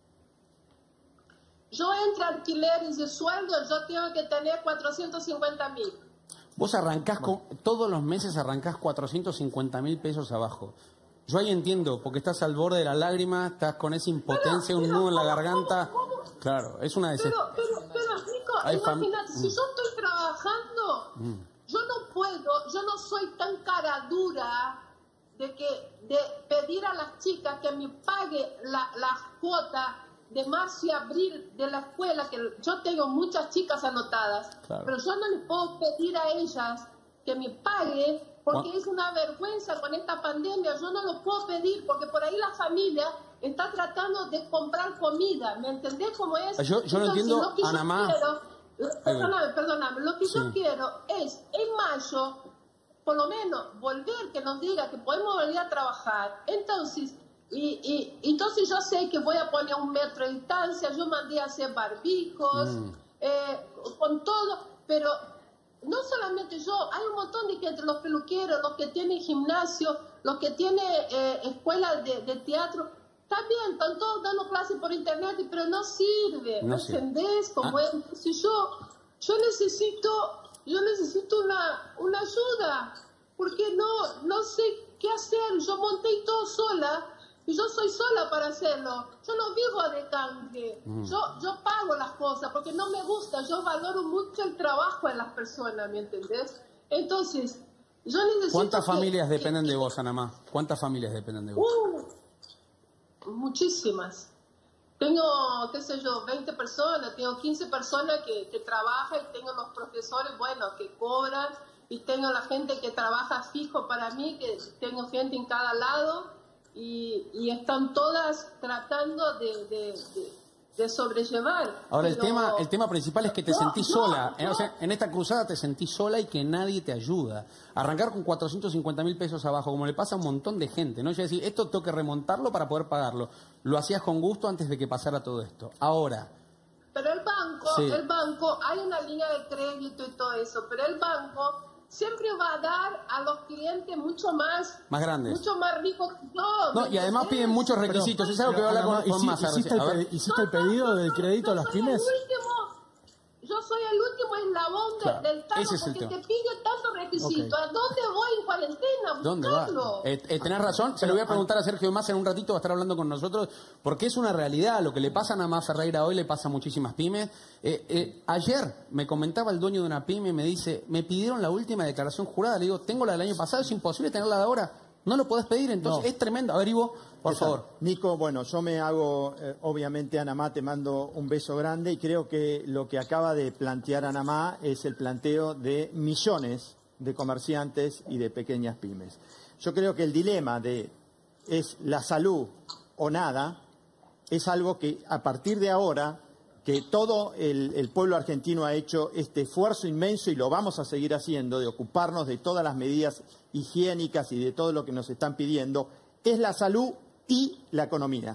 Yo entre alquileres y sueldos, yo tengo que tener cuatrocientos cincuenta mil. Vos arrancás con, todos los meses arrancás cuatrocientos cincuenta mil pesos abajo. Yo ahí entiendo, porque estás al borde de la lágrima, estás con esa impotencia, Pero, un pero, nudo en la ¿cómo, garganta. cómo, cómo? Claro, es una Pero, desesperación. pero, pero, Nico, Hay fam- imagínate, si Mm. yo estoy trabajando, yo no puedo, yo no soy tan cara dura de que de pedir a las chicas que me pague la, la cuota de marzo y abril de la escuela, que yo tengo muchas chicas anotadas, Claro. pero yo no les puedo pedir a ellas que me paguen porque ¿Cuá- es una vergüenza con esta pandemia, yo no lo puedo pedir porque por ahí la familia está tratando de comprar comida, ¿me entendés cómo es? Yo- yo lo entiendo, lo que yo Ana Má. quiero- Perdóname, perdóname, lo que Sí. yo quiero es en mayo, por lo menos, volver, que nos diga que podemos volver a trabajar. Entonces, y, y, entonces yo sé que voy a poner un metro de distancia, yo mandé a hacer barbijos, Mm. eh, con todo, pero no solamente yo, hay un montón de gente, los peluqueros, los que tienen gimnasio, los que tienen eh, escuelas de, de teatro, está bien, están todos dando clases por internet, pero no sirve, No ¿me sirve. entendés? Como Ah. es, si yo, yo necesito, yo necesito una, una ayuda, porque no, no sé qué hacer, yo monté todo sola, y yo soy sola para hacerlo, yo no vivo de canje, Mm. yo, yo pago las cosas, porque no me gusta, yo valoro mucho el trabajo de las personas, ¿me entendés? Entonces, yo necesito ¿Cuántas que- familias que- dependen de vos, Ana Má? ¿Cuántas familias dependen de vos? Uh, muchísimas. Tengo, qué sé yo, veinte personas, tengo quince personas que, que trabajan y tengo los profesores, bueno, que cobran y tengo la gente que trabaja fijo para mí, que tengo gente en cada lado y, y están todas tratando de, de, de, de sobrellevar. Ahora, el Pero- tema, el tema principal es que te No, sentís no, sola. ¿eh? no. O sea, en esta cruzada te sentís sola y que nadie te ayuda. Arrancar con cuatrocientos cincuenta mil pesos abajo, como le pasa a un montón de gente, ¿no? Yo decir, esto tengo que remontarlo para poder pagarlo. Lo hacías con gusto antes de que pasara todo esto. Ahora, Pero el banco, Sí. el banco, hay una línea de crédito y todo eso, pero el banco siempre va a dar a los clientes mucho más, más grandes. mucho más ricos que yo. No, ¿me y además entendés? piden muchos requisitos. Es algo que voy a hablar con, con Hici- Massa ¿Hiciste, recién. el, A ver. pe- ¿Hiciste el pedido del crédito a las Yo soy pymes? el último, yo soy el último eslabón de- Claro, del carro ese es el porque tema. te pide tantos requisitos. ¿A dónde voy en cuarentena a ¿Dónde va? buscarlo? Eh, eh, tenés razón, se lo voy a preguntar a Sergio Massa en un ratito, va a estar hablando con nosotros, porque es una realidad, lo que le pasa a Ana Má Ferreira hoy le pasa a muchísimas pymes. Eh, eh, ayer me comentaba el dueño de una pyme, me dice, me pidieron la última declaración jurada, le digo, tengo la del año pasado, es imposible tenerla de ahora, no lo podés pedir, entonces No. es tremendo. A ver, Ivo, por ¿Qué tal? favor. Nico, bueno, yo me hago, eh, obviamente, Anamá, te mando un beso grande y creo que lo que acaba de plantear Anamá es el planteo de millones de comerciantes y de pequeñas pymes. Yo creo que el dilema de es la salud o nada es algo que a partir de ahora, que todo el, el pueblo argentino ha hecho este esfuerzo inmenso y lo vamos a seguir haciendo, de ocuparnos de todas las medidas higiénicas y de todo lo que nos están pidiendo, es la salud y la economía.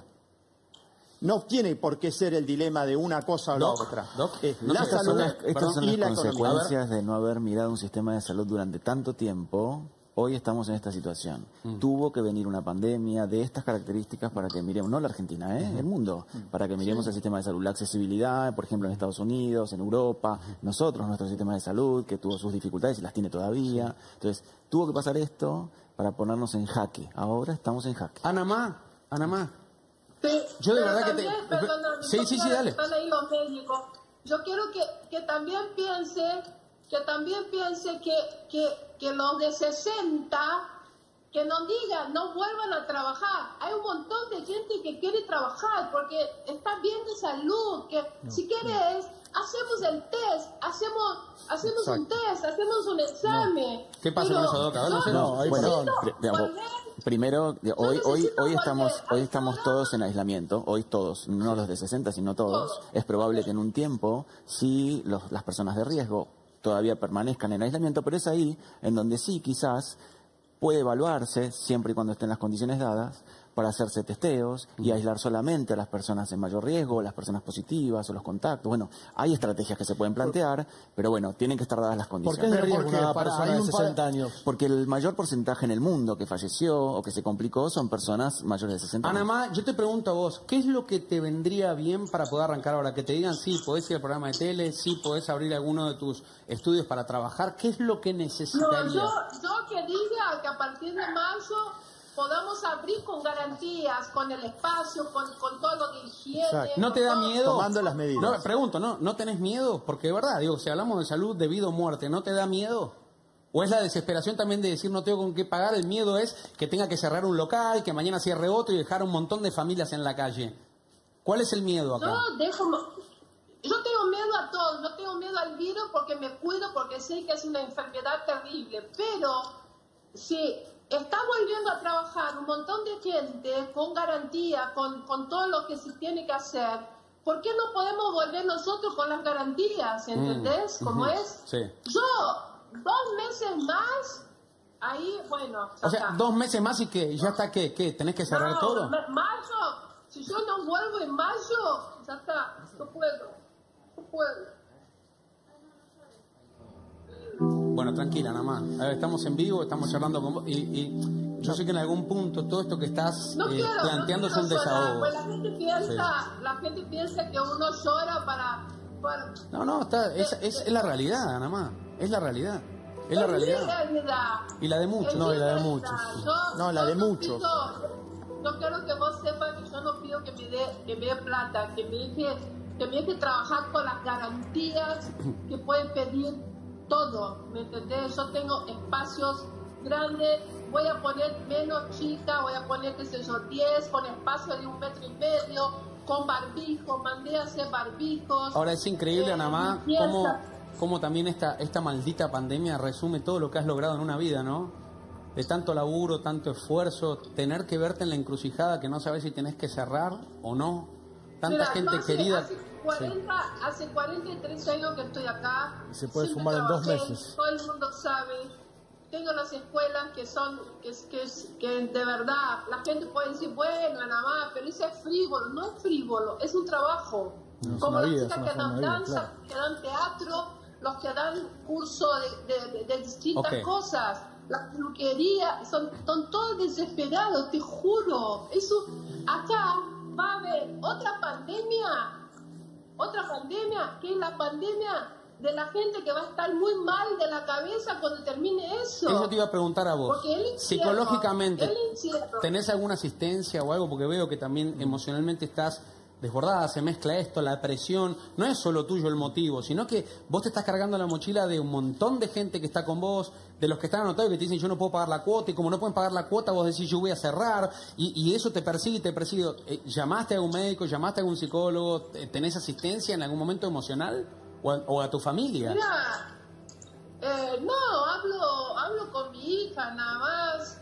No tiene por qué ser el dilema de una cosa o la Doc, otra. Doc, Es no la sé, Estas salud son las, estas perdón, son y las la economía. consecuencias de no haber mirado un sistema de salud durante tanto tiempo. Hoy estamos en esta situación. Mm. Tuvo que venir una pandemia de estas características para que miremos, no la Argentina, ¿eh? el mundo, para que miremos el sistema de salud. La accesibilidad, por ejemplo, en Estados Unidos, en Europa, nosotros, nuestro sistema de salud, que tuvo sus dificultades y las tiene todavía. Entonces, tuvo que pasar esto para ponernos en jaque. Ahora estamos en jaque. Ana Má, Ana Má. Sí, Yo de pero verdad que te- también, perdóname, Sí, yo sí, sí, quiero- dale. están ahí los médicos. Yo quiero que, que también piense, que también piense que, que, que los de sesenta, que nos digan, no vuelvan a trabajar. Hay un montón de gente que quiere trabajar porque está bien de salud, que si quieres, hacemos el test, hacemos, hacemos un test, hacemos un examen. ¿Qué pasa Pero con eso, Doc? A ver, no sé. yo No, ahí Bueno, perdón. pri- digamos, volver- primero, de- hoy, hoy, necesito hoy estamos, volver hoy a estamos todo. todos en aislamiento, hoy todos, no los de sesenta, sino todos. Todos. Es probable que en un tiempo, sí, los- las personas de riesgo todavía permanezcan en aislamiento, pero es ahí en donde sí, quizás, puede evaluarse, siempre y cuando estén las condiciones dadas, para hacerse testeos y aislar solamente a las personas en mayor riesgo, las personas positivas o los contactos. Bueno, hay estrategias que se pueden plantear, pero bueno, tienen que estar dadas las ¿Por condiciones. qué es de Pero riesgo ¿por qué? una Pará, persona hay de un par- sesenta años? Porque el mayor porcentaje en el mundo que falleció o que se complicó son personas mayores de sesenta Ana años. Má, yo te pregunto a vos, ¿qué es lo que te vendría bien para poder arrancar ahora? Que te digan, sí, podés ir al programa de tele, sí, podés abrir alguno de tus estudios para trabajar. ¿Qué es lo que No, necesitarías? yo, yo que diga que a partir de marzo podamos abrir con garantías, con el espacio, con, con todo lo de higiene. Exacto. ¿No te da con todo. miedo? Tomando las medidas. No, pregunto, ¿no? ¿No tenés miedo? Porque de verdad, digo, si hablamos de salud, de vida o muerte, ¿no te da miedo? ¿O es la desesperación también de decir no tengo con qué pagar? El miedo es que tenga que cerrar un local, que mañana cierre otro y dejar un montón de familias en la calle. ¿Cuál es el miedo acá? Yo dejo, yo tengo miedo a todo, yo tengo miedo al virus porque me cuido, porque sé que es una enfermedad terrible, pero si está volviendo a trabajar un montón de gente con garantía, con, con todo lo que se tiene que hacer, ¿por qué no podemos volver nosotros con las garantías? ¿Entendés? Mm, ¿Cómo ujú, es? sí. Yo, dos meses más, ahí, bueno, ya O sea, está. dos meses más y que ya está, ¿qué? ¿Qué? ¿Tenés que cerrar No, todo? ma- Mayo, si yo no vuelvo en mayo, ya está, no puedo, no puedo. Bueno, tranquila, nada más. A ver, estamos en vivo, estamos charlando con vos. Y, y Yo sé que en algún punto todo esto que estás No eh, quiero, planteando no es un quiero llorar, desahogo. pues la gente piensa, la gente piensa que uno llora para... para No, no, está, es, es, es la realidad, nada más. Es la realidad. Es la mi realidad. realidad. Y la de muchos. Es No, mi y la de realidad. muchos. Yo- No, la yo de no muchos. pido- yo quiero que vos sepas que yo no pido que me dé que me dé plata, que me deje, que me deje trabajar con las garantías que pueden pedir todo, ¿me entendés? Yo tengo espacios grandes, voy a poner menos chicas, voy a poner, qué sé yo, diez, con espacio de un metro y medio, con barbijo, mandé a hacer barbijos. Ahora es increíble, eh, Ana Má, limpieza. cómo, cómo también esta, esta maldita pandemia resume todo lo que has logrado en una vida, ¿no? De tanto laburo, tanto esfuerzo, tener que verte en la encrucijada que no sabes si tenés que cerrar o no. Tanta Mira, gente yo hace- querida. Hace cuarenta, hace cuarenta y tres años que estoy acá. Y se puede Siempre fumar en dos trabajé, meses. Todo el mundo sabe. Tengo las escuelas que son, que, es- que, es- que de verdad, la gente puede decir, bueno, nada más, pero eso es frívolo. No es frívolo, es un trabajo. No, es Como una las vida, chicas es una que dan forma de vida, danza, claro. que dan teatro, los que dan curso de, de- de- de distintas Ok. cosas. La peluquería, son, son todos desesperados, te juro. Eso, acá va a haber otra pandemia, otra pandemia, que es la pandemia de la gente que va a estar muy mal de la cabeza cuando termine eso. Eso te iba a preguntar a vos. Porque el infierno, Psicológicamente, el infierno. ¿tenés alguna asistencia o algo? Porque veo que también emocionalmente estás desbordada, se mezcla esto, la presión. No es solo tuyo el motivo, sino que vos te estás cargando la mochila de un montón de gente que está con vos, de los que están anotados y que te dicen yo no puedo pagar la cuota, y como no pueden pagar la cuota vos decís yo voy a cerrar, y, y eso te persigue y te persigue. Eh, ¿Llamaste a un médico, llamaste a un psicólogo? ¿Tenés asistencia en algún momento emocional? ¿O a, o a tu familia? Mira, eh, no, hablo, hablo con mi hija nada más,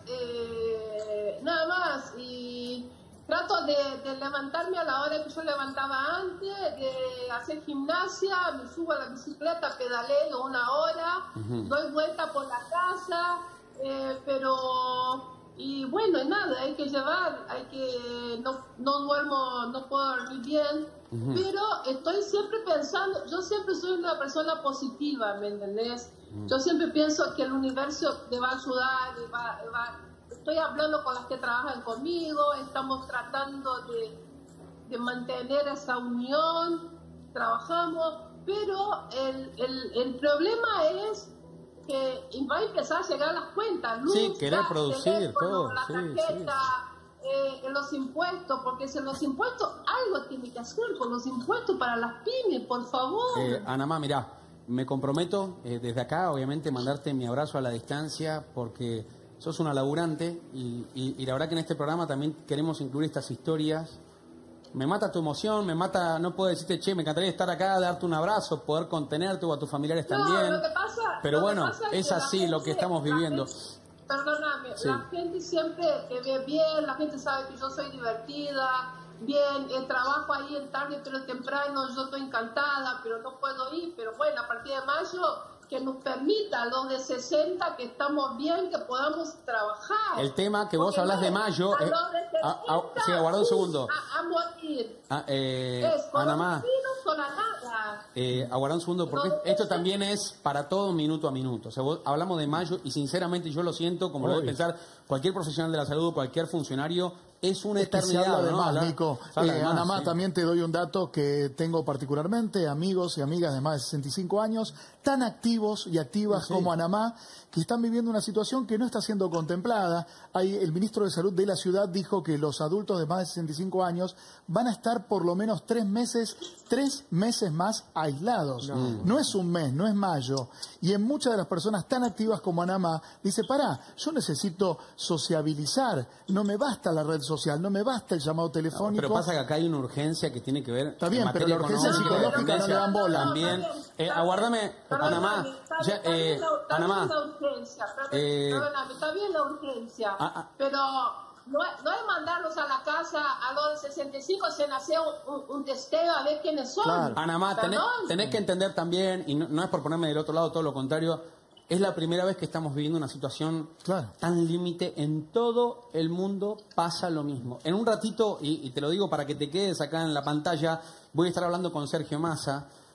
eh, nada más, y trato de, de levantarme a la hora que yo levantaba antes, de hacer gimnasia, me subo a la bicicleta, pedaleo una hora, Ujú. doy vuelta por la casa, eh, pero... Y bueno, nada, hay que llevar, hay que... No, no duermo, no puedo dormir bien, Ujú. pero estoy siempre pensando, yo siempre soy una persona positiva, ¿me entendés? Yo siempre pienso que el universo te va a ayudar, y va, va- estoy hablando con las que trabajan conmigo, estamos tratando de, de mantener esa unión, trabajamos, pero el, el, el problema es que va a empezar a llegar las cuentas, luz, Sí, querer gas, producir, teléfono, todo, la sí, tarjeta, eh, los impuestos, porque si los impuestos, algo tiene que hacer con los impuestos para las pymes, por favor. Eh, Ana Má, mirá, me comprometo eh, desde acá, obviamente, mandarte mi abrazo a la distancia, porque sos una laburante y, y- y la verdad que en este programa también queremos incluir estas historias. Me mata tu emoción, me mata, no puedo decirte, che, me encantaría estar acá, darte un abrazo, poder contenerte o a tus familiares No, también. lo que pasa- Pero lo que bueno, pasa es que la así lo que gente- estamos la viviendo. gente- Perdóname, Sí. la gente siempre te ve bien, la gente sabe que yo soy divertida, bien, el trabajo ahí en tarde pero temprano, yo estoy encantada, pero no puedo ir, pero bueno, a partir de mayo que nos permita a los de sesenta que estamos bien, que podamos trabajar. El tema que vos Porque hablas de no, mayo, a eh, los de ah, ah, sesenta, sí, aguarda un segundo. A, a morir. Ah, eh, Es Ana Má, coronavirus con la nada. eh, aguarda un segundo, porque No, esto también es para todo minuto a minuto. O sea, vos- hablamos de mayo y sinceramente yo lo siento, como lo debe Obvio. pensar cualquier profesional de la salud, cualquier funcionario, es una Es que se eternidad. habla de ¿no? más, Hablar- Nico. se habla de Eh, más, Ana Má, sí. también te doy un dato que tengo particularmente, amigos y amigas de más de sesenta y cinco años, tan activos y activas Sí. como Ana Má, que están viviendo una situación que no está siendo contemplada. Ahí el ministro de Salud de la ciudad dijo que los adultos de más de sesenta y cinco años van a estar por lo menos tres meses, tres meses más aislados. No, es un mes, no es mayo. Y en muchas de las personas tan activas como Ana Má, dice, pará, yo necesito sociabilizar, no me basta la red social, no me basta el llamado telefónico. Pero pasa que acá hay una urgencia que tiene que ver Está bien, en pero materia la urgencia económica, psicológica de no le dan bola. También, eh, aguárdame, Ana Má, Está ya, bien, eh, está bien la- Ana Má, está bien la urgencia, perdón- eh, perdóname, está bien la urgencia, Ah, ah. pero no, es- no es mandarlos a la casa a los de sesenta y cinco sin hacer un, un, un testeo a ver quiénes son. Ana Má, tenés, Perdón. tenés que entender también, y no, no es por ponerme del otro lado, todo lo contrario, es la primera vez que estamos viviendo una situación Claro. tan límite. En todo el mundo pasa lo mismo. En un ratito, y, y te lo digo para que te quedes acá en la pantalla, voy a estar hablando con Sergio Massa,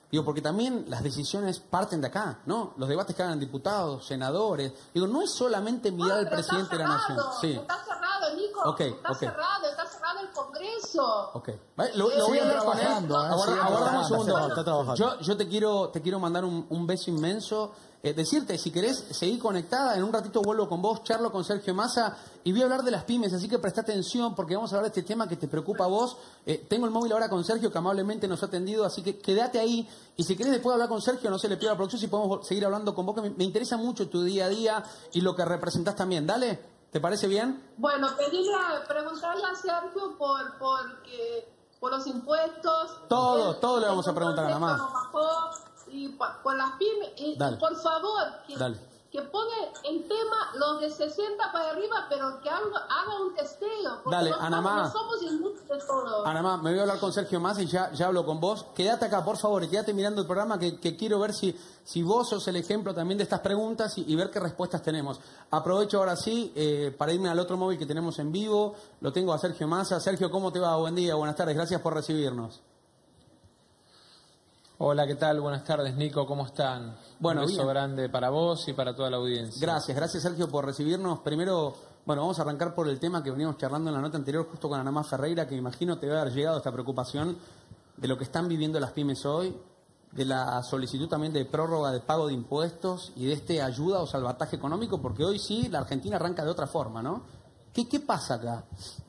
Digo, porque también las decisiones parten de acá, ¿no? Los debates que hagan diputados, senadores. Digo, no es solamente mirar al presidente de la nación. Sí. Está cerrado, Nico. Okay, está okay. cerrado, está cerrado el Congreso. Ok. Vale, Lo, lo voy a hablar con él. Aguarda- Aguardame un segundo. Está trabajando. Yo, yo te quiero te quiero mandar un, un beso inmenso. Eh, decirte, si querés seguir conectada, en un ratito vuelvo con vos, charlo con Sergio Massa y voy a hablar de las pymes, así que presta atención porque vamos a hablar de este tema que te preocupa a vos. Eh, tengo el móvil ahora con Sergio que amablemente nos ha atendido, así que quédate ahí y si querés después hablar con Sergio, no sé, le pido a la producción si podemos seguir hablando con vos, que me, me interesa mucho tu día a día y lo que representás también. Dale, ¿te parece bien? Bueno, pedirle, preguntarle a Sergio por, por, que, por los impuestos. Todo, el- todo le vamos el a preguntar a la control mamá. que bajó, y por, por las pymes. Y, Dale. por favor, que, Dale. que ponga en tema los de sesenta para arriba, pero que haga, haga un testeo. Porque Dale, nosotros Anamá. no somos inmunes de todo. Anamá, me voy a hablar con Sergio Massa y ya, ya hablo con vos. Quédate acá, por favor, y quédate mirando el programa que, que quiero ver si, si vos sos el ejemplo también de estas preguntas y, y ver qué respuestas tenemos. Aprovecho ahora sí eh, para irme al otro móvil que tenemos en vivo. Lo tengo a Sergio Massa. Sergio, ¿cómo te va? Buen día, buenas tardes. Gracias por recibirnos. Hola, ¿qué tal? Buenas tardes, Nico, ¿cómo están? Bueno, Un beso bien. grande para vos y para toda la audiencia. Gracias, gracias Sergio por recibirnos. Primero, bueno, vamos a arrancar por el tema que veníamos charlando en la nota anterior justo con Anamá Ferreira, que imagino te debe haber llegado esta preocupación de lo que están viviendo las pymes hoy, de la solicitud también de prórroga de pago de impuestos y de este ayuda o salvataje económico, porque hoy sí la Argentina arranca de otra forma, ¿no? ¿Qué, qué pasa acá?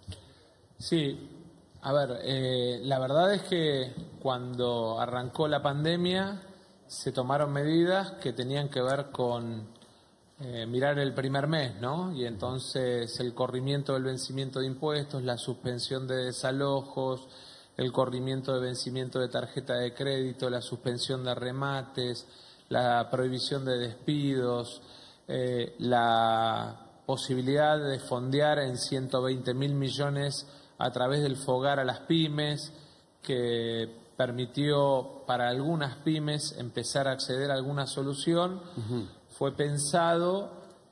Sí, a ver, eh, la verdad es que cuando arrancó la pandemia se tomaron medidas que tenían que ver con eh, mirar el primer mes, ¿no? Y entonces el corrimiento del vencimiento de impuestos, la suspensión de desalojos, el corrimiento de vencimiento de tarjeta de crédito, la suspensión de remates, la prohibición de despidos, eh, la posibilidad de fondear en ciento veinte mil millones a través del FOGAR a las pymes, que permitió para algunas pymes empezar a acceder a alguna solución, uh-huh. Fue pensado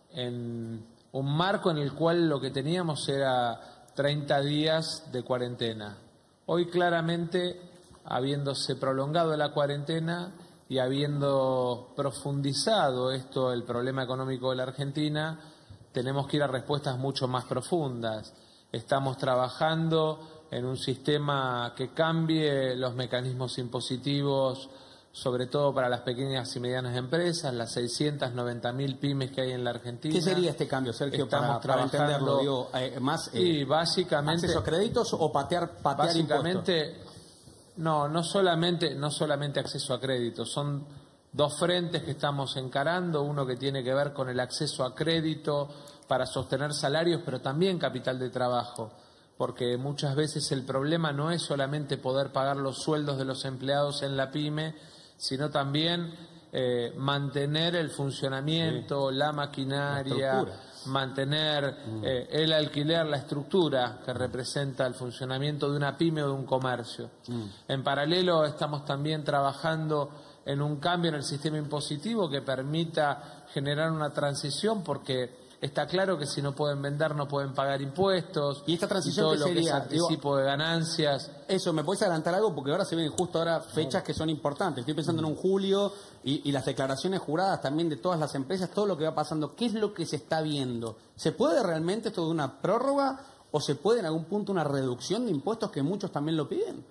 en un marco en el cual lo que teníamos era treinta días de cuarentena. Hoy claramente, habiéndose prolongado la cuarentena y habiendo profundizado esto, el problema económico de la Argentina, tenemos que ir a respuestas mucho más profundas. Estamos trabajando en un sistema que cambie los mecanismos impositivos, sobre todo para las pequeñas y medianas empresas, las seiscientas noventa mil pymes que hay en la Argentina. ¿Qué sería este cambio, Sergio, Estamos para, para entenderlo? Digo, eh, más, eh, y básicamente, ¿acceso a créditos o patear, patear básicamente, impuestos? No, no solamente, no solamente acceso a créditos, son dos frentes que estamos encarando, uno que tiene que ver con el acceso a crédito para sostener salarios, pero también capital de trabajo, porque muchas veces el problema no es solamente poder pagar los sueldos de los empleados en la pyme, sino también eh, mantener el funcionamiento, sí. la maquinaria, la mantener mm. eh, el alquiler, la estructura que representa el funcionamiento de una pyme o de un comercio. Mm. En paralelo estamos también trabajando en un cambio en el sistema impositivo que permita generar una transición, porque está claro que si no pueden vender no pueden pagar impuestos. Y esta transición y todo que lo sería, que es anticipo digo, de ganancias. Eso, ¿me puedes adelantar algo? Porque ahora se ven justo ahora fechas que son importantes. Estoy pensando mm. en un julio y, y las declaraciones juradas también de todas las empresas, todo lo que va pasando. ¿Qué es lo que se está viendo? ¿Se puede realmente esto de una prórroga o se puede en algún punto una reducción de impuestos que muchos también lo piden?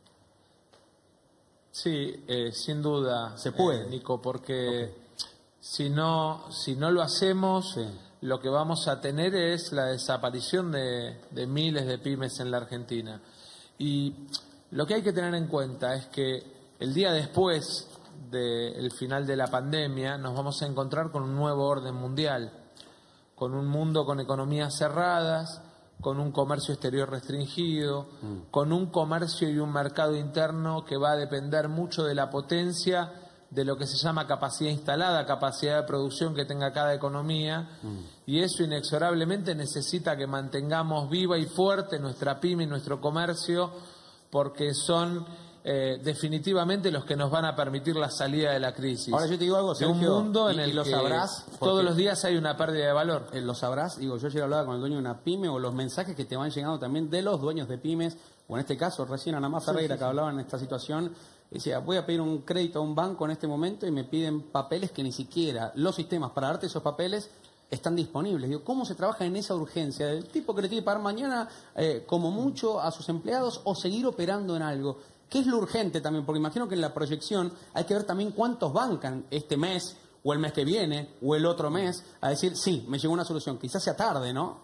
Sí, eh, sin duda. Se puede. Eh, Nico, porque okay. si no, si no lo hacemos... Sí. Lo que vamos a tener es la desaparición de, de miles de pymes en la Argentina. Y lo que hay que tener en cuenta es que el día después del final de la pandemia nos vamos a encontrar con un nuevo orden mundial, con un mundo con economías cerradas, con un comercio exterior restringido, mm. con un comercio y un mercado interno que va a depender mucho de la potencia de lo que se llama capacidad instalada, capacidad de producción que tenga cada economía, mm. y eso inexorablemente necesita que mantengamos viva y fuerte nuestra pyme y nuestro comercio, porque son eh, definitivamente los que nos van a permitir la salida de la crisis. Ahora yo te digo algo, Sergio, de un mundo en y, el y lo que sabrás todos los días hay una pérdida de valor. Eh, lo sabrás, digo, yo ayer hablaba con el dueño de una pyme, o los mensajes que te van llegando también de los dueños de pymes, o en este caso, recién Ana Má Ferreira, sí, sí, que hablaba en esta situación, decía, voy a pedir un crédito a un banco en este momento y me piden papeles que ni siquiera los sistemas para darte esos papeles están disponibles. Digo, ¿cómo se trabaja en esa urgencia del tipo que le tiene que pagar mañana, eh, como mucho, a sus empleados o seguir operando en algo? ¿Qué es lo urgente también? Porque imagino que en la proyección hay que ver también cuántos bancan este mes o el mes que viene o el otro mes a decir, sí, me llegó una solución. Quizás sea tarde, ¿no?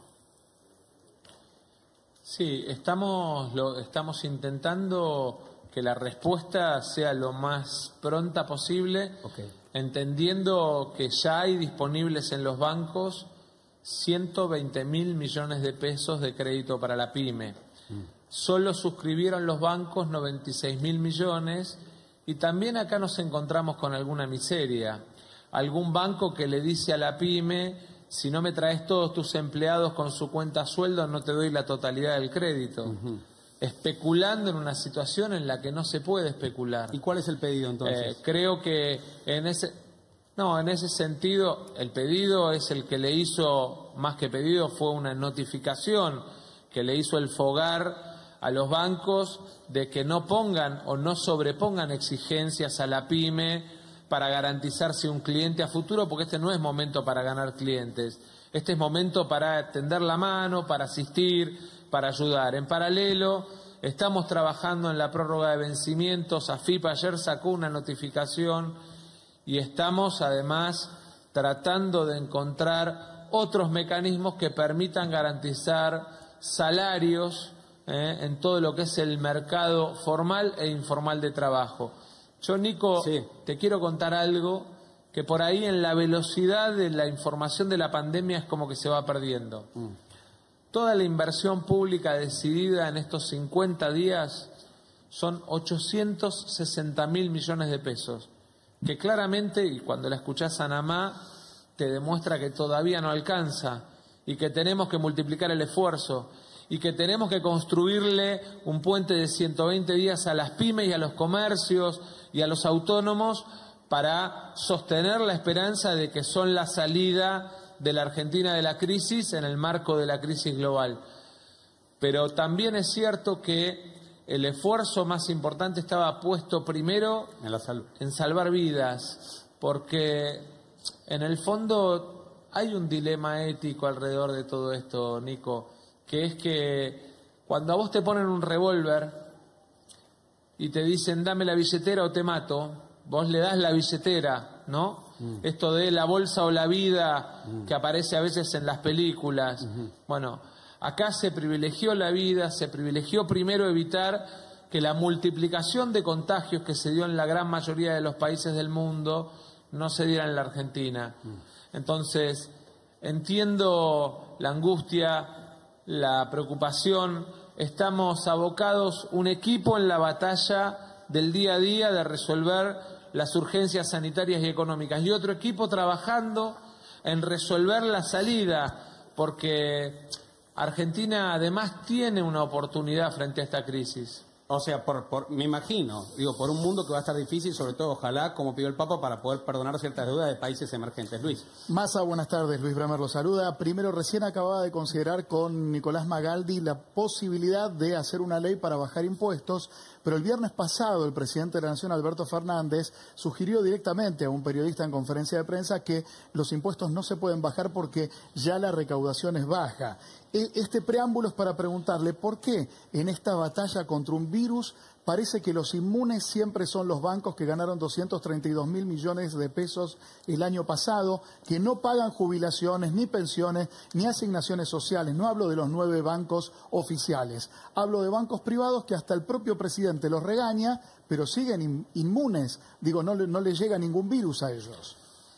Sí, estamos, lo, estamos intentando que la respuesta sea lo más pronta posible, okay, entendiendo que ya hay disponibles en los bancos ciento veinte mil millones de pesos de crédito para la pyme. Mm. Solo suscribieron los bancos noventa y seis mil millones y también acá nos encontramos con alguna miseria. Algún banco que le dice a la pyme, si no me traes todos tus empleados con su cuenta sueldo, no te doy la totalidad del crédito. Uh-huh. Especulando en una situación en la que no se puede especular. ¿Y cuál es el pedido entonces? Eh, creo que en ese no, en ese sentido el pedido es el que le hizo, más que pedido, fue una notificación que le hizo el FOGAR a los bancos de que no pongan o no sobrepongan exigencias a la pyme para garantizarse un cliente a futuro, porque este no es momento para ganar clientes. Este es momento para tender la mano, para asistir, para ayudar. En paralelo, estamos trabajando en la prórroga de vencimientos. AFIP ayer sacó una notificación y estamos además tratando de encontrar otros mecanismos que permitan garantizar salarios eh, en todo lo que es el mercado formal e informal de trabajo. Yo, Nico, sí, te quiero contar algo que por ahí en la velocidad de la información de la pandemia es como que se va perdiendo. Mm. Toda la inversión pública decidida en estos cincuenta días son ochocientos sesenta mil millones de pesos, que claramente, y cuando la escuchás a Ana Má, te demuestra que todavía no alcanza y que tenemos que multiplicar el esfuerzo y que tenemos que construirle un puente de ciento veinte días a las pymes y a los comercios y a los autónomos para sostener la esperanza de que son la salida de la Argentina de la crisis en el marco de la crisis global. Pero también es cierto que el esfuerzo más importante estaba puesto primero en la salud, en salvar vidas, porque en el fondo hay un dilema ético alrededor de todo esto, Nico, que es que cuando a vos te ponen un revólver y te dicen dame la billetera o te mato, vos le das la billetera, ¿no? Mm. Esto de la bolsa o la vida mm. que aparece a veces en las películas. Mm-hmm. Bueno, acá se privilegió la vida, se privilegió primero evitar que la multiplicación de contagios que se dio en la gran mayoría de los países del mundo no se diera en la Argentina. Mm. Entonces, entiendo la angustia, la preocupación, estamos abocados un equipo en la batalla del día a día de resolver las urgencias sanitarias y económicas y otro equipo trabajando en resolver la salida, porque Argentina además tiene una oportunidad frente a esta crisis. O sea, por, por, me imagino, digo, por un mundo que va a estar difícil, sobre todo, ojalá, como pidió el Papa, para poder perdonar ciertas deudas de países emergentes. Luis. Massa, buenas tardes. Luis Bremer lo saluda. Primero, recién acababa de considerar con Nicolás Magaldi la posibilidad de hacer una ley para bajar impuestos, pero el viernes pasado el presidente de la Nación, Alberto Fernández, sugirió directamente a un periodista en conferencia de prensa que los impuestos no se pueden bajar porque ya la recaudación es baja. Este preámbulo es para preguntarle por qué en esta batalla contra un virus parece que los inmunes siempre son los bancos que ganaron doscientos treinta y dos mil millones de pesos el año pasado, que no pagan jubilaciones, ni pensiones, ni asignaciones sociales. No hablo de los nueve bancos oficiales, hablo de bancos privados que hasta el propio presidente los regaña, pero siguen inmunes. Digo, no, no les llega ningún virus a ellos.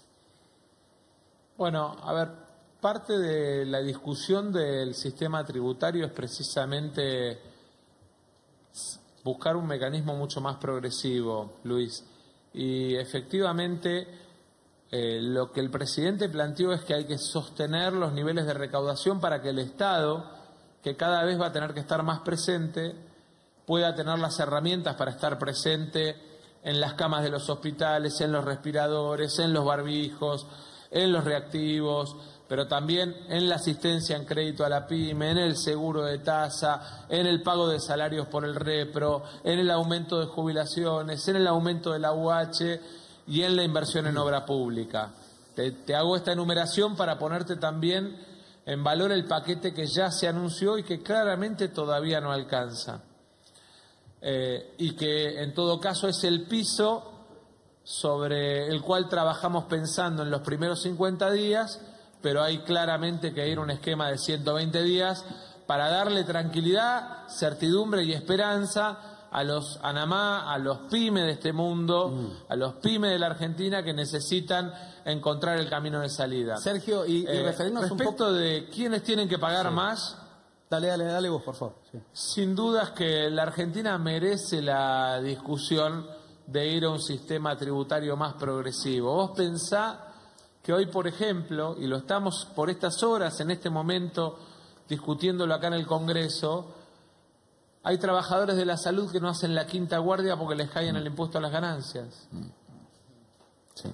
Bueno, a ver... Parte de la discusión del sistema tributario es precisamente buscar un mecanismo mucho más progresivo, Luis. Y efectivamente eh, lo que el presidente planteó es que hay que sostener los niveles de recaudación para que el Estado, que cada vez va a tener que estar más presente, pueda tener las herramientas para estar presente en las camas de los hospitales, en los respiradores, en los barbijos, en los reactivos, pero también en la asistencia en crédito a la pyme, en el seguro de tasa, en el pago de salarios por el repro, en el aumento de jubilaciones, en el aumento de la U H y en la inversión en obra pública. Te, te hago esta enumeración para ponerte también en valor el paquete que ya se anunció y que claramente todavía no alcanza. Eh, y que en todo caso es el piso sobre el cual trabajamos pensando en los primeros cincuenta días, pero hay claramente que ir a un esquema de ciento veinte días para darle tranquilidad, certidumbre y esperanza a los ANAMA, a los pymes de este mundo, mm. a los pymes de la Argentina que necesitan encontrar el camino de salida. Sergio, y, y eh, referirnos respecto un poco... de quiénes tienen que pagar sí. más... Dale, dale, dale vos, por favor. Sí. Sin dudas que la Argentina merece la discusión de ir a un sistema tributario más progresivo. Vos pensá que hoy, por ejemplo, y lo estamos por estas horas, en este momento, discutiéndolo acá en el Congreso, hay trabajadores de la salud que no hacen la quinta guardia porque les caen el impuesto a las ganancias. Sí.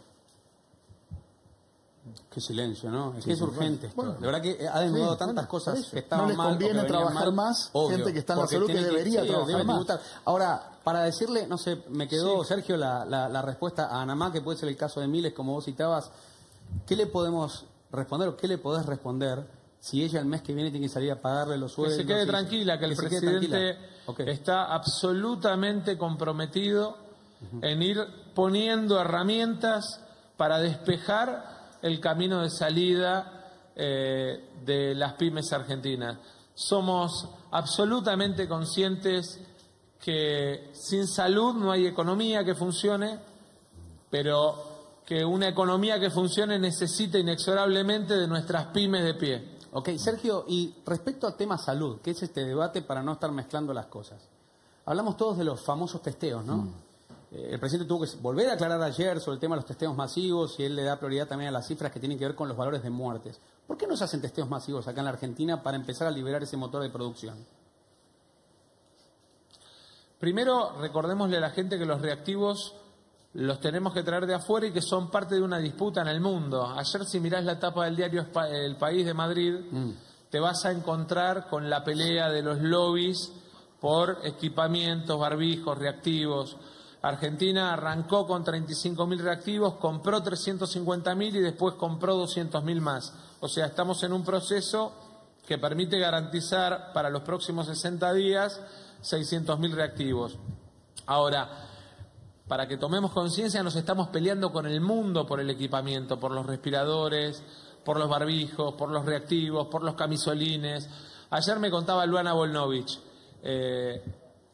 Qué silencio, ¿no? Es sí, que es urgente esto. Bueno, de verdad que ha desnudado sí, tantas bueno, cosas que estaban mal. No les conviene mal, trabajar mal, más, obvio, gente que está en la salud que debería que, sí, trabajar más. Tributar. Ahora, para decirle, no sé, me quedó, sí. Sergio, la, la, la respuesta a ANAMA, que puede ser el caso de Miles, como vos citabas. ¿Qué le podemos responder o qué le podés responder si ella el mes que viene tiene que salir a pagarle los sueldos? Que se quede tranquila, que, que el presidente okay. está absolutamente comprometido uh-huh. en ir poniendo herramientas para despejar el camino de salida eh, de las pymes argentinas. Somos absolutamente conscientes que sin salud no hay economía que funcione, pero que una economía que funcione necesita inexorablemente de nuestras pymes de pie. Ok, Sergio, y respecto al tema salud, que es este debate para no estar mezclando las cosas. Hablamos todos de los famosos testeos, ¿no? Mm. El presidente tuvo que volver a aclarar ayer sobre el tema de los testeos masivos y él le da prioridad también a las cifras que tienen que ver con los valores de muertes. ¿Por qué no se hacen testeos masivos acá en la Argentina para empezar a liberar ese motor de producción? Primero, recordémosle a la gente que los reactivos los tenemos que traer de afuera y que son parte de una disputa en el mundo. Ayer, si mirás la tapa del diario El País de Madrid, mm. te vas a encontrar con la pelea de los lobbies por equipamientos, barbijos, reactivos. Argentina arrancó con treinta y cinco mil reactivos, compró trescientos cincuenta mil y después compró doscientos mil más. O sea, estamos en un proceso que permite garantizar para los próximos sesenta días seiscientos mil reactivos. Ahora, para que tomemos conciencia, nos estamos peleando con el mundo por el equipamiento, por los respiradores, por los barbijos, por los reactivos, por los camisolines. Ayer me contaba Luana Volnovich, eh,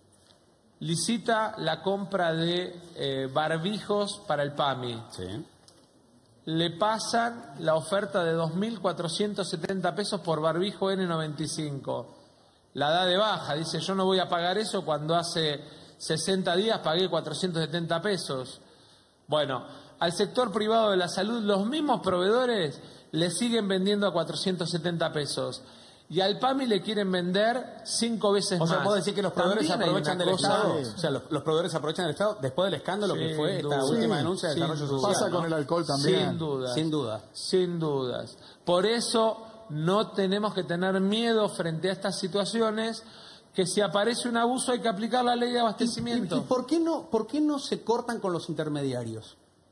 licita la compra de eh, barbijos para el PAMI. Sí. Le pasan la oferta de dos mil cuatrocientos setenta pesos por barbijo ene noventa y cinco. La da de baja, dice, yo no voy a pagar eso cuando hace sesenta días pagué cuatrocientos setenta pesos. Bueno, al sector privado de la salud los mismos proveedores le siguen vendiendo a cuatrocientos setenta pesos. Y al PAMI le quieren vender cinco veces más. O sea, ¿puedo decir que los proveedores aprovechan del Estado? Sí. O sea, los, los proveedores aprovechan del Estado después del escándalo sí, que fue esta duda. última sí, denuncia de desarrollo social. Pasa ¿no? con el alcohol también. Sin dudas. Sin duda. Sin dudas. Por eso no tenemos que tener miedo frente a estas situaciones, que si aparece un abuso hay que aplicar la ley de abastecimiento. ¿Y, y, y por qué no, por qué no se cortan con los intermediarios?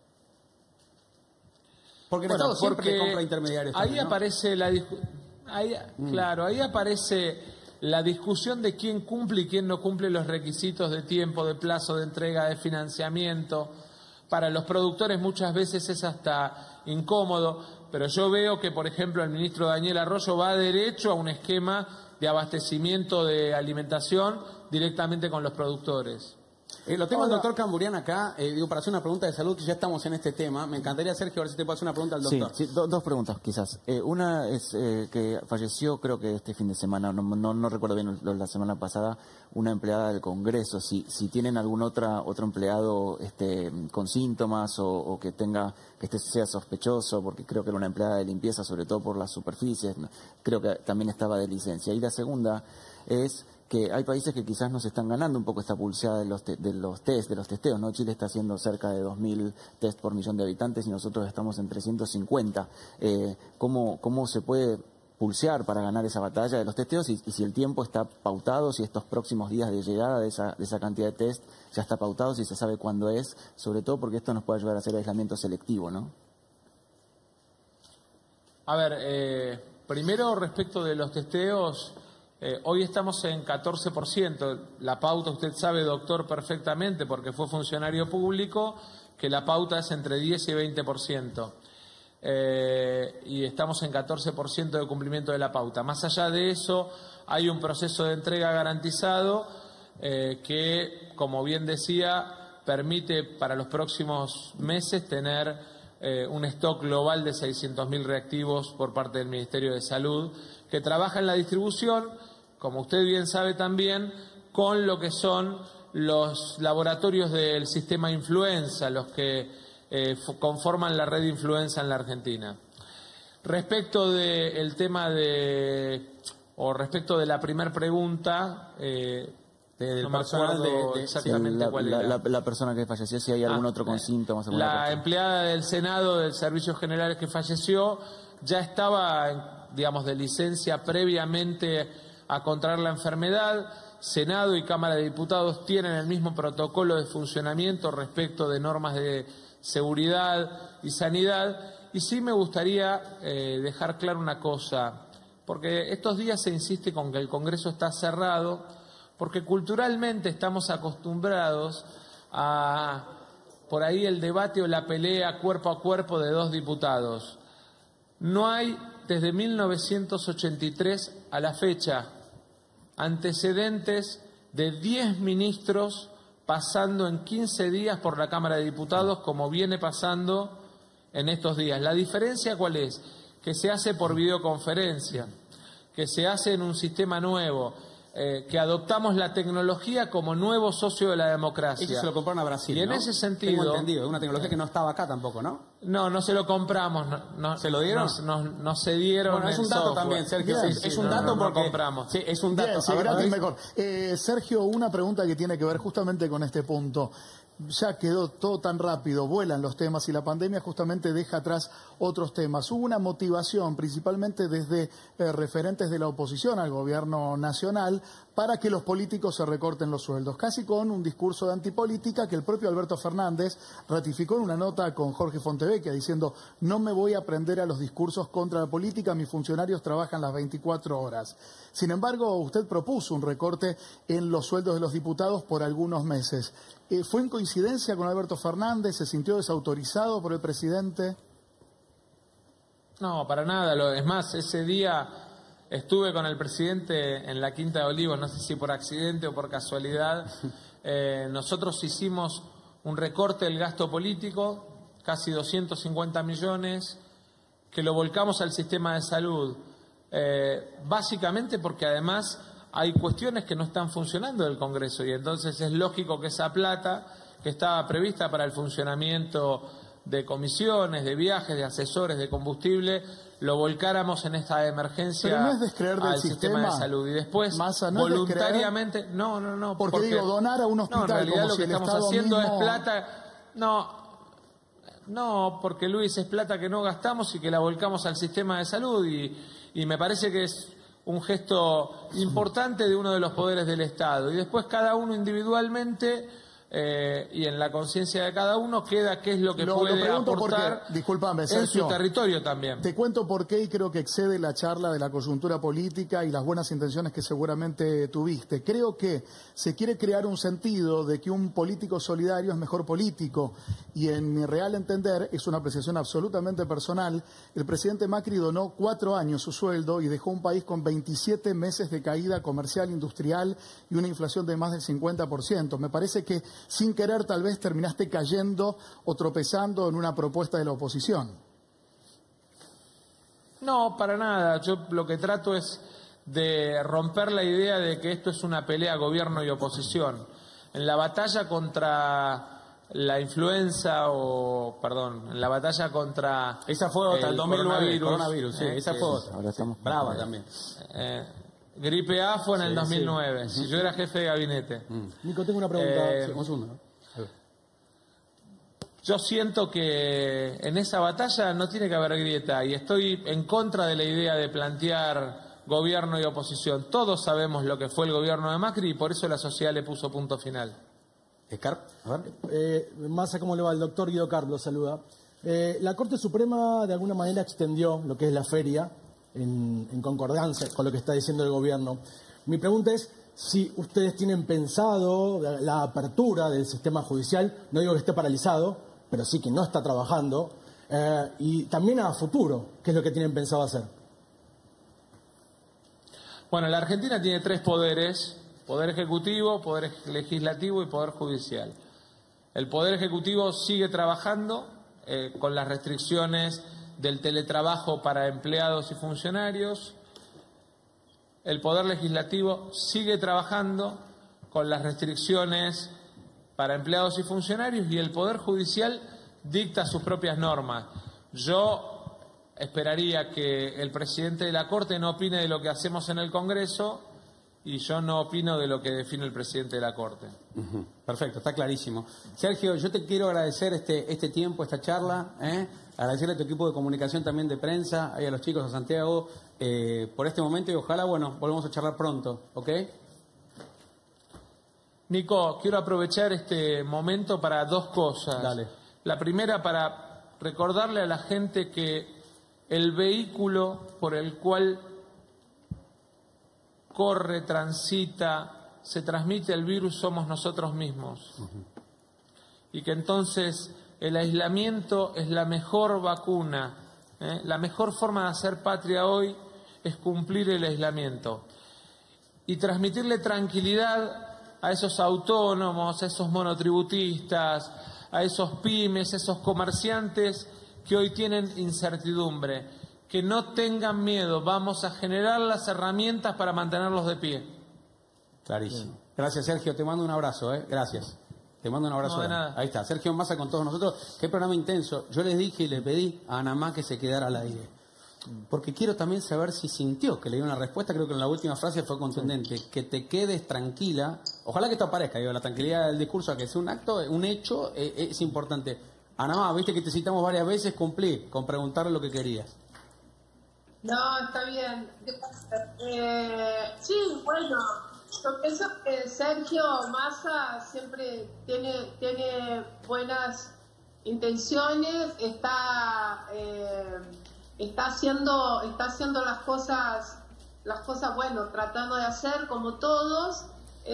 Porque el bueno, Estado siempre le compra intermediarios. Ahí también, ¿no? aparece la discusión. Ahí, mm. Claro, ahí aparece la discusión de quién cumple y quién no cumple los requisitos de tiempo, de plazo, de entrega, de financiamiento. Para los productores muchas veces es hasta incómodo, pero yo veo que, por ejemplo, el ministro Daniel Arroyo va derecho a un esquema de abastecimiento de alimentación directamente con los productores. Eh, lo tengo al doctor Camburian acá, eh, digo, para hacer una pregunta de salud, que ya estamos en este tema. Me encantaría, Sergio, a ver si te puedo hacer una pregunta al doctor. Sí, sí do, dos preguntas quizás. Eh, una es eh, que falleció, creo que este fin de semana, no, no, no recuerdo bien la semana pasada, una empleada del Congreso. Si, si tienen algún otra, otro empleado este, con síntomas o, o que tenga que este sea sospechoso, porque creo que era una empleada de limpieza, sobre todo por las superficies, creo que también estaba de licencia. Y la segunda es que hay países que quizás nos están ganando un poco esta pulseada de los, te, de los test, de los testeos, ¿no? Chile está haciendo cerca de dos mil test por millón de habitantes y nosotros estamos en trescientos cincuenta. Eh, ¿cómo, ¿Cómo se puede pulsear para ganar esa batalla de los testeos y, y si el tiempo está pautado, si estos próximos días de llegada de esa, de esa cantidad de test ya está pautado, si se sabe cuándo es, sobre todo porque esto nos puede ayudar a hacer aislamiento selectivo, ¿no? A ver, eh, primero respecto de los testeos, eh, hoy estamos en catorce por ciento. La pauta, usted sabe, doctor, perfectamente, porque fue funcionario público, que la pauta es entre diez y veinte por ciento. Eh, y estamos en catorce por ciento de cumplimiento de la pauta. Más allá de eso, hay un proceso de entrega garantizado eh, que, como bien decía, permite para los próximos meses tener eh, un stock global de seiscientos mil reactivos por parte del Ministerio de Salud, que trabaja en la distribución, como usted bien sabe también, con lo que son los laboratorios del sistema influenza, los que Eh, conforman la red de influenza en la Argentina. Respecto del tema de, o respecto de la primera pregunta, eh, del no personal de, de exactamente la, cuál la, era. La, la persona que falleció, si hay algún ah, otro con síntomas. La empleada del Senado del Servicios Generales que falleció ya estaba, digamos, de licencia previamente a contraer la enfermedad. Senado y Cámara de Diputados tienen el mismo protocolo de funcionamiento respecto de normas de seguridad y sanidad, y sí me gustaría eh, dejar claro una cosa, porque estos días se insiste con que el Congreso está cerrado, porque culturalmente estamos acostumbrados a, por ahí, el debate o la pelea cuerpo a cuerpo de dos diputados. No hay, desde mil novecientos ochenta y tres a la fecha, antecedentes de diez ministros pasando en quince días por la Cámara de Diputados, como viene pasando en estos días. ¿La diferencia cuál es? Que se hace por videoconferencia, que se hace en un sistema nuevo, eh, que adoptamos la tecnología como nuevo socio de la democracia. Eso se lo compraron a Brasil, y en ¿no? ese sentido... Tengo entendido, es una tecnología que no estaba acá tampoco, ¿no? No, no se lo compramos. No, no, ¿Se lo dieron? Nos no, no se dieron. Bueno, es un dato software. también, Sergio. Bien, es, sí, es un no, dato no, no porque... compramos. Sí, es un dato. Bien, sí, A ver, gratis, ¿ves? mejor. Eh, Sergio, una pregunta que tiene que ver justamente con este punto. Ya quedó todo tan rápido, vuelan los temas y la pandemia justamente deja atrás otros temas. Hubo una motivación, principalmente desde eh, referentes de la oposición al gobierno nacional, para que los políticos se recorten los sueldos, casi con un discurso de antipolítica que el propio Alberto Fernández ratificó en una nota con Jorge Fontevecchia, diciendo: no me voy a prender a los discursos contra la política, mis funcionarios trabajan las veinticuatro horas. Sin embargo, usted propuso un recorte en los sueldos de los diputados por algunos meses. Eh, ¿Fue en coincidencia con Alberto Fernández? ¿Se sintió desautorizado por el presidente? No, para nada. Lo, es más, ese día estuve con el presidente en la Quinta de Olivos, no sé si por accidente o por casualidad. Eh, nosotros hicimos un recorte del gasto político, casi doscientos cincuenta millones, que lo volcamos al sistema de salud. Eh, básicamente porque además hay cuestiones que no están funcionando del Congreso y entonces es lógico que esa plata que estaba prevista para el funcionamiento de comisiones, de viajes, de asesores, de combustible, lo volcáramos en esta emergencia. Pero no es descreer del al sistema sistema de salud y después Massa, ¿no voluntariamente es no no no porque, porque digo donar a un hospital, no, en realidad como lo si que el estamos Estado haciendo mismo... es plata no no porque Luis es plata que no gastamos y que la volcamos al sistema de salud y, y me parece que es un gesto importante de uno de los poderes del Estado. Y después cada uno individualmente eh, y en la conciencia de cada uno queda qué es lo que lo, puede lo aportar porque, discúlpame, en Sergio, su territorio también. Te cuento por qué y creo que excede la charla de la coyuntura política y las buenas intenciones que seguramente tuviste. Creo que se quiere crear un sentido de que un político solidario es mejor político y en mi real entender, es una apreciación absolutamente personal, el presidente Macri donó cuatro años su sueldo y dejó un país con veintisiete meses de caída comercial, industrial y una inflación de más del cincuenta por ciento. Me parece que sin querer tal vez terminaste cayendo o tropezando en una propuesta de la oposición. No, para nada. Yo lo que trato es de romper la idea de que esto es una pelea gobierno y oposición. En la batalla contra la influenza o, perdón, en la batalla contra... Esa fue otra, el, el dos mil nueve, coronavirus, coronavirus sí, eh, esa que, fue otra. Ahora estamos brava también. Eh, Gripe A fue en el Sí, dos mil nueve, sí. si yo era jefe de gabinete. Nico, tengo una pregunta. Eh, Sí, un segundo. Yo siento que en esa batalla no tiene que haber grieta y estoy en contra de la idea de plantear gobierno y oposición. Todos sabemos lo que fue el gobierno de Macri y por eso la sociedad le puso punto final. Eh, Massa, ¿cómo le va? El doctor Guido Carlos saluda. Eh, la Corte Suprema de alguna manera extendió lo que es la feria en, en concordancia con lo que está diciendo el gobierno. Mi pregunta es si ustedes tienen pensado la, la apertura del sistema judicial, no digo que esté paralizado, pero sí que no está trabajando, eh, y también a futuro, ¿qué es lo que tienen pensado hacer? Bueno, la Argentina tiene tres poderes: poder ejecutivo, poder legislativo y poder judicial. El poder ejecutivo sigue trabajando eh, con las restricciones del teletrabajo para empleados y funcionarios. El poder legislativo sigue trabajando con las restricciones para empleados y funcionarios y el poder judicial dicta sus propias normas. Yo esperaría que el presidente de la Corte no opine de lo que hacemos en el Congreso y yo no opino de lo que define el presidente de la Corte. Uh-huh. Perfecto, está clarísimo. Sergio, yo te quiero agradecer este, este tiempo, esta charla, ¿eh? agradecerle a tu equipo de comunicación también de prensa, ahí a los chicos, a Santiago, eh, por este momento y ojalá, bueno, volvamos a charlar pronto, ¿ok? Nico, quiero aprovechar este momento para dos cosas. Dale. La primera, para recordarle a la gente que el vehículo por el cual corre, transita, se transmite el virus somos nosotros mismos. Uh-huh. Y que entonces el aislamiento es la mejor vacuna. ¿eh? La mejor forma de hacer patria hoy es cumplir el aislamiento. Y transmitirle tranquilidad a esos autónomos, a esos monotributistas, a esos pymes, a esos comerciantes que hoy tienen incertidumbre. Que no tengan miedo, vamos a generar las herramientas para mantenerlos de pie. Clarísimo. Bien. Gracias, Sergio, te mando un abrazo, ¿eh? Gracias. Te mando un abrazo. No, de nada. Ahí está, Sergio Massa con todos nosotros. Qué programa intenso. Yo les dije y le pedí a Anamá que se quedara al aire. Porque quiero también saber si sintió que le dio una respuesta, creo que en la última frase fue contundente, que te quedes tranquila, ojalá que esto aparezca, digo, la tranquilidad del discurso, a que sea un acto, un hecho, eh, es importante. Anamá, viste que te citamos varias veces, cumplí con preguntarle lo que querías. No, está bien. Eh, sí, bueno, yo pienso que Sergio Massa siempre tiene, tiene buenas intenciones, está... Eh, está haciendo está haciendo las cosas las cosas bueno, tratando de hacer como todos.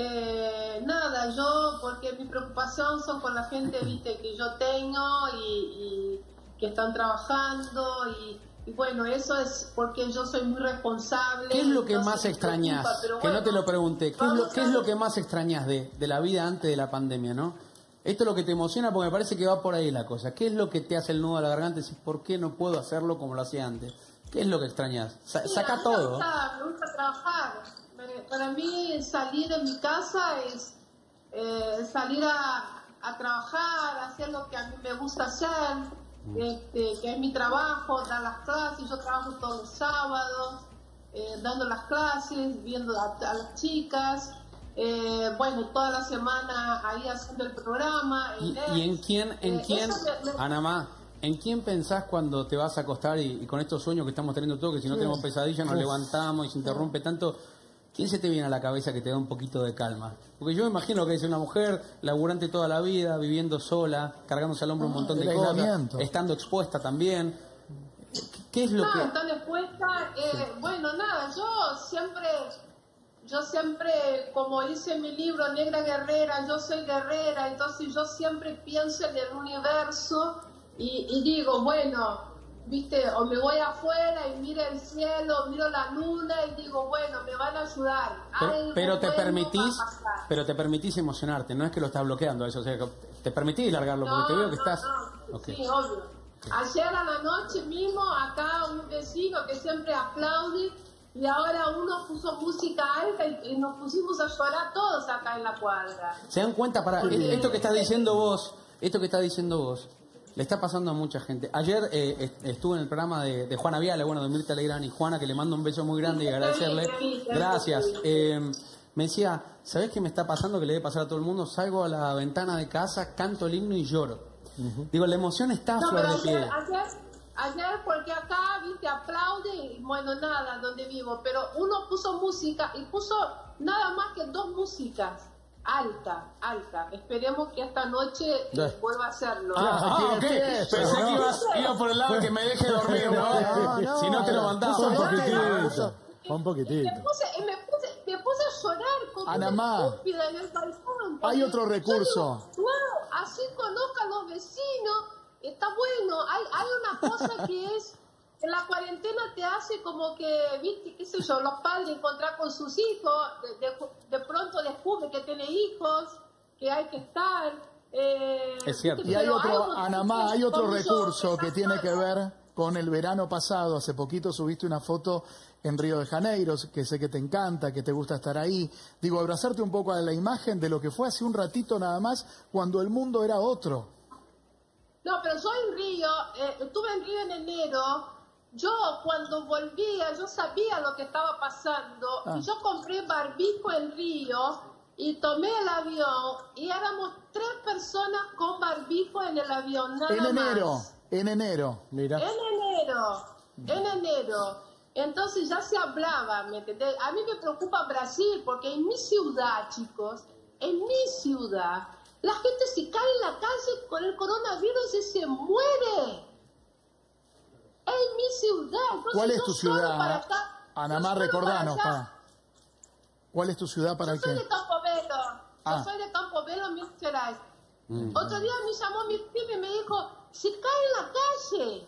Eh, nada, yo, porque mi preocupación son con la gente, viste, que yo tengo y, y que están trabajando y, y bueno, eso es porque yo soy muy responsable. ¿Qué es lo que más extrañas? Que bueno, no te lo pregunté. ¿Qué es lo, qué es lo que más extrañas de, de la vida antes de la pandemia, no? Esto es lo que te emociona porque me parece que va por ahí la cosa. ¿Qué es lo que te hace el nudo a la garganta y decís, ¿por qué no puedo hacerlo como lo hacía antes? ¿Qué es lo que extrañas? Sa sí, saca me todo. Gusta, me gusta trabajar. Para mí salir de mi casa es eh, salir a, a trabajar, hacer lo que a mí me gusta hacer, mm. este, que es mi trabajo, dar las clases. Yo trabajo todos los sábados, eh, dando las clases, viendo a, a las chicas. Eh, bueno, toda la semana ahí haciendo el programa. ¿Y, ¿y en quién, en eh, quién, me, me... Anamá, en quién pensás cuando te vas a acostar y, y con estos sueños que estamos teniendo todos, que si no sí. tenemos pesadillas nos sí. levantamos y se interrumpe tanto? ¿Quién se te viene a la cabeza que te da un poquito de calma? Porque yo me imagino que es una mujer laburante toda la vida, viviendo sola, cargándose al hombro un montón de cosas, estando expuesta también. ¿Qué es lo no, que...? estando expuesta, eh, sí. bueno, nada, yo siempre... Yo siempre, como dice mi libro, Negra Guerrera, yo soy guerrera, entonces yo siempre pienso en el universo y, y digo, bueno, viste, o me voy afuera y miro el cielo, miro la luna y digo, bueno, me van a ayudar. Pero, pero te permitís, pero te permitís emocionarte, no es que lo estás bloqueando eso, o sea, te permitís largarlo, no, porque te veo que no, estás... No, okay. Sí, obvio. Okay. Ayer a la noche mismo, acá un vecino que siempre aplaude, y ahora uno puso música alta y nos pusimos a llorar todos acá en la cuadra. ¿Se dan cuenta? Para sí. Esto que estás diciendo vos, esto que estás diciendo vos, Le está pasando a mucha gente. Ayer eh, estuve en el programa de, de Juana Viale, bueno, de Mirta Legrand y Juana, que le mando un beso muy grande y agradecerle. Gracias. Eh, me decía, ¿sabés qué me está pasando? Que le debe pasar a todo el mundo. Salgo a la ventana de casa, canto el himno y lloro. Uh-huh. Digo, la emoción está a no, flor de ayer, piel. Ayer, ayer, porque acá, viste, aplaude y bueno, nada, donde vivo. Pero uno puso música y puso nada más que dos músicas. Alta, alta. Esperemos que esta noche eh, vuelva a hacerlo. Ah, ah, ok. Pensé que ibas, iba por el lado que me deje dormir, ¿no? no, no si no te lo mandaba. Un poquitito. Un poquitito. Me puse, me puse, me puse a llorar como Anamá, una estúpida en el balcón. Hay otro recurso. Digo, wow, así conozcan los vecinos. Está bueno. Hay, hay una cosa que es... En la cuarentena te hace como que, viste, qué sé yo, los padres encontrar con sus hijos, de, de, de pronto descubre que tiene hijos, que hay que estar. Eh, es cierto. Y hay otro, Anamá, hay otro recurso que tiene que ver con el verano pasado. Hace poquito subiste una foto en Río de Janeiro, que sé que te encanta, que te gusta estar ahí. Digo, abrazarte un poco a la imagen de lo que fue hace un ratito nada más, cuando el mundo era otro. No, pero yo en Río, eh, estuve en Río en enero. Yo cuando volvía, yo sabía lo que estaba pasando ah. y yo compré barbijo en Río y tomé el avión y éramos tres personas con barbijo en el avión, nada En enero, más. en enero, mira. En enero, en enero. Entonces ya se hablaba, ¿me entendés? A mí me preocupa Brasil porque en mi ciudad, chicos, en mi ciudad, la gente se cae en la calle con el coronavirus y se muere. En mi ciudad. Entonces, ¿cuál es tu ciudad? Acá, Anamá, recordanos. Pa. ¿Cuál es tu ciudad para yo qué? Yo soy de Campobelo. Ah. Yo soy de Campobelo, Minas Gerais. Mm. Otro día me llamó mi prima y me dijo, se cae en la calle.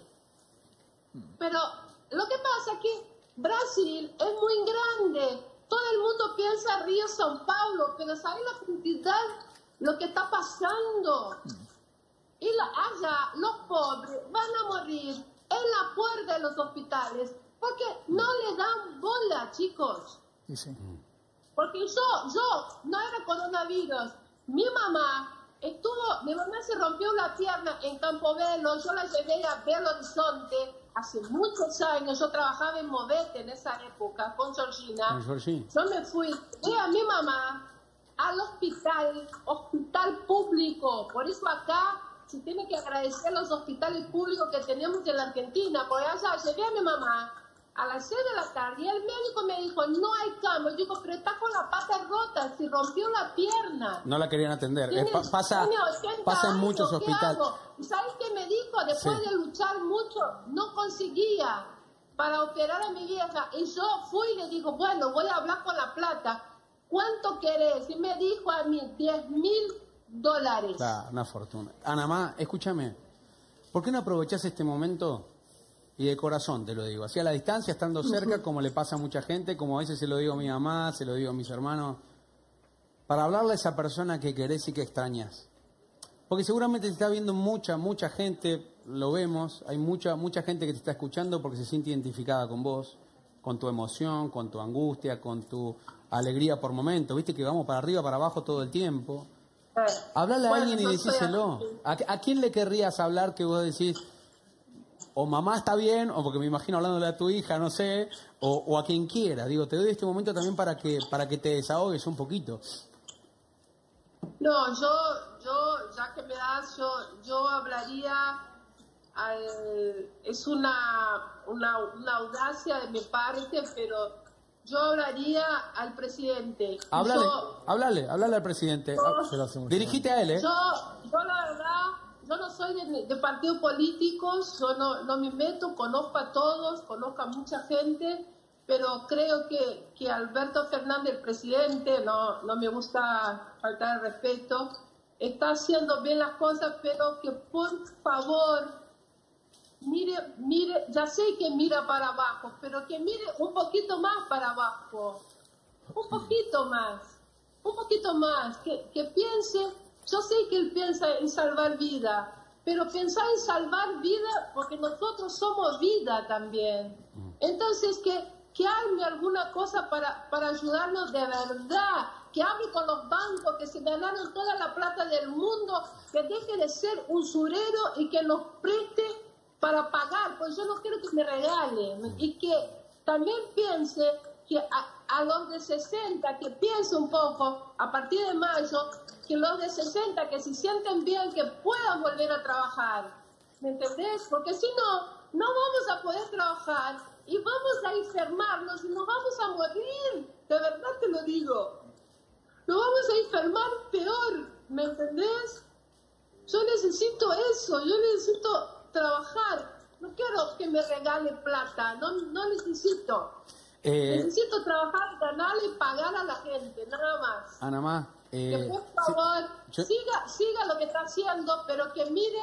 Mm. Pero lo que pasa es que Brasil es muy grande. Todo el mundo piensa Río, São Paulo, pero ¿sabes la cantidad, lo que está pasando? Mm. Y la, allá los pobres van a morir en la puerta de los hospitales porque no le dan bola, chicos. Sí, sí. Porque yo, yo, no era coronavirus. Mi mamá estuvo, mi mamá se rompió la pierna en Campobelo, yo la llevé a Belo Horizonte hace muchos años. Yo trabajaba en Movete en esa época con Georgina. Con Georgina. Yo me fui, fui a mi mamá al hospital, hospital público. Por eso acá se tiene que agradecer a los hospitales públicos que tenemos en la Argentina, porque allá llegué a mi mamá a las seis de la tarde y el médico me dijo, no hay cama. Yo digo, pero está con la pata rota, se rompió la pierna. No la querían atender. Tiene, eh, pa pasa, pasa en muchos años, hospitales. ¿Y sabes qué me dijo? Después sí. de luchar mucho, no conseguía para operar a mi vieja. Y yo fui y le digo, bueno, voy a hablar con La Plata. ¿Cuánto querés? Y me dijo a mí, diez mil dólares. Claro, una fortuna. Anamá, escúchame, ¿por qué no aprovechás este momento? Y de corazón te lo digo, así a la distancia, estando cerca, como le pasa a mucha gente, como a veces se lo digo a mi mamá, se lo digo a mis hermanos, para hablarle a esa persona que querés y que extrañas. Porque seguramente te está viendo mucha, mucha gente, lo vemos, hay mucha, mucha gente que te está escuchando porque se siente identificada con vos, con tu emoción, con tu angustia, con tu alegría por momentos. Viste que vamos para arriba, para abajo todo el tiempo. Hablale a bueno, alguien y decíselo. ¿A, ¿A quién le querrías hablar que vos decís, o mamá está bien, o porque me imagino hablándole a tu hija, no sé, o, o a quien quiera? Digo, te doy este momento también para que para que te desahogues un poquito. No, yo, yo, ya que me das, yo, yo hablaría, al, es una, una, una audacia de mi parte, pero yo hablaría al presidente. Háblale, yo, háblale, háblale al presidente. Yo, Dirigite a él, ¿eh? Yo, yo la verdad, yo no soy de, de partidos políticos, yo no, no me meto, conozco a todos, conozco a mucha gente, pero creo que, que Alberto Fernández, el presidente, no, no me gusta faltar el respeto, está haciendo bien las cosas, pero que por favor, mire, mire, ya sé que mira para abajo, pero que mire un poquito más para abajo, un poquito más, un poquito más, que, que piense, yo sé que él piensa en salvar vida, pero pensar en salvar vida porque nosotros somos vida también. Entonces que que arme alguna cosa para, para ayudarnos de verdad, que hable con los bancos que se ganaron toda la plata del mundo, que deje de ser usurero y que nos preste para pagar, pues yo no quiero que me regalen, y que también piense que a, a los de sesenta, que piense un poco, a partir de mayo, que los de sesenta que se sienten bien, que puedan volver a trabajar, ¿me entendés? Porque si no, no vamos a poder trabajar y vamos a enfermarnos y nos vamos a morir, de verdad te lo digo. Nos vamos a enfermar peor, ¿me entendés? Yo necesito eso, yo necesito trabajar. No quiero que me regale plata, no, no necesito. Eh, necesito trabajar, ganar y pagar a la gente, nada más. Ana Má, eh, que por favor, sí, yo... siga, siga lo que está haciendo, pero que mire,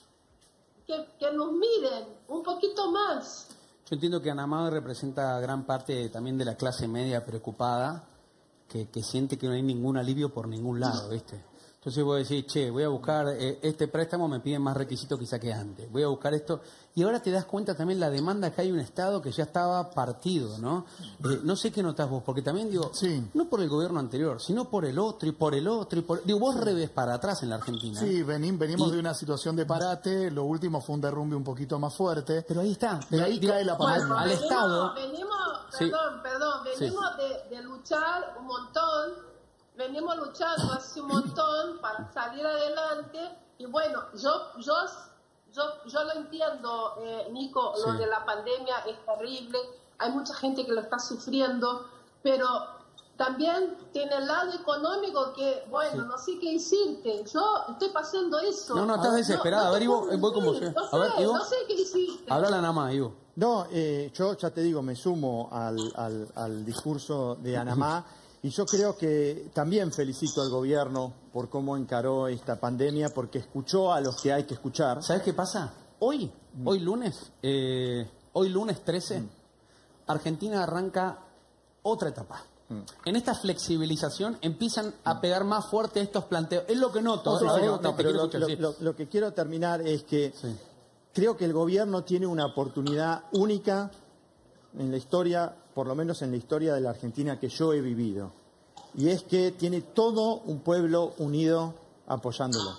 que, que nos miren un poquito más. Yo entiendo que Ana Má representa gran parte también de la clase media preocupada, que, que siente que no hay ningún alivio por ningún lado, ¿viste? Entonces voy a decir, che, voy a buscar eh, este préstamo, me piden más requisitos quizá que antes. Voy a buscar esto. Y ahora te das cuenta también la demanda que hay un Estado que ya estaba partido, ¿no? Eh, no sé qué notás vos, porque también digo, sí. no por el gobierno anterior, sino por el otro y por el otro. Y por... Digo, vos revés para atrás en la Argentina. Sí, venim, venimos y... de una situación de parate, lo último fue un derrumbe un poquito más fuerte. Pero ahí está. De ahí digo, cae la pandemia. Bueno, al venimos, Estado... Venimos, sí. perdón, perdón, venimos sí. de, de luchar un montón. Venimos luchando hace un montón para salir adelante y bueno, yo yo yo, yo lo entiendo, eh, Nico, sí. lo de la pandemia es terrible, hay mucha gente que lo está sufriendo, pero también tiene el lado económico que, bueno, sí. no sé qué decirte, yo estoy pasando eso. No, no, estás desesperada, no, no a ver, Ivo, voy como sea. No sé, a ver, Ivo, no sé qué decirte. Háblala nada más, Ivo. No, eh, yo ya te digo, me sumo al, al, al discurso de Ana Má. Y yo creo que también felicito al gobierno por cómo encaró esta pandemia, porque escuchó a los que hay que escuchar. ¿Sabes qué pasa? Hoy, mm. hoy lunes, eh, hoy lunes trece, mm. Argentina arranca otra etapa. Mm. En esta flexibilización empiezan a pegar más fuerte estos planteos. Es lo que noto. Otro, ¿eh? no, no, no, pero lo, lo, lo, lo que quiero terminar es que sí. creo que el gobierno tiene una oportunidad única en la historia, por lo menos en la historia de la Argentina que yo he vivido, y es que tiene todo un pueblo unido apoyándolo.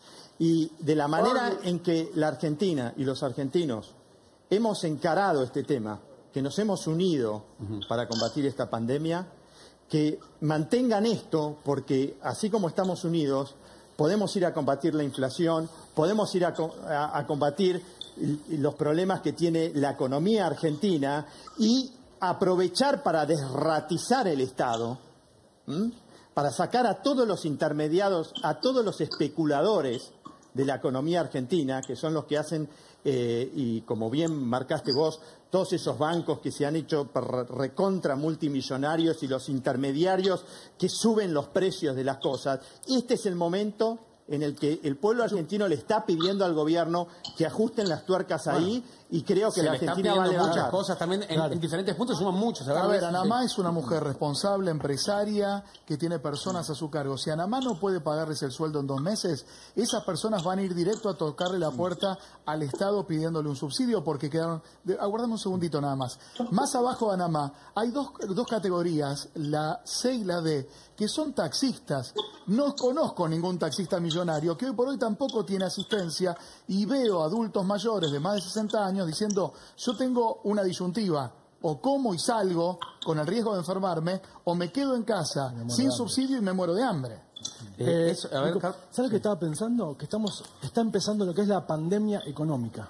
Y de la manera en que la Argentina y los argentinos hemos encarado este tema, que nos hemos unido para combatir esta pandemia, que mantengan esto, porque así como estamos unidos, podemos ir a combatir la inflación, podemos ir a, a, a combatir los problemas que tiene la economía argentina y aprovechar para desratizar el Estado, ¿m? para sacar a todos los intermediarios, a todos los especuladores de la economía argentina, que son los que hacen, eh, y como bien marcaste vos, todos esos bancos que se han hecho recontra multimillonarios y los intermediarios que suben los precios de las cosas. Este es el momento en el que el pueblo argentino le está pidiendo al gobierno que ajusten las tuercas ahí, bueno, y creo que la Argentina va a levantar muchas cosas también en, claro. en diferentes puntos, suman muchos. A ver, Ana Má es una mujer responsable, empresaria, que tiene personas a su cargo. Si Ana Má no puede pagarles el sueldo en dos meses, esas personas van a ir directo a tocarle la puerta al Estado pidiéndole un subsidio porque quedaron... Aguardame un segundito nada más. Más abajo de Ana Má hay dos, dos categorías, la C y la D, que son taxistas. No conozco ningún taxista millonario que hoy por hoy tampoco tiene asistencia, y veo adultos mayores de más de sesenta años diciendo, yo tengo una disyuntiva, o como y salgo con el riesgo de enfermarme, o me quedo en casa sin subsidio y me muero de hambre. Eh, eso, a ver, ¿sabes lo que estaba pensando? Que estamos está empezando lo que es la pandemia económica.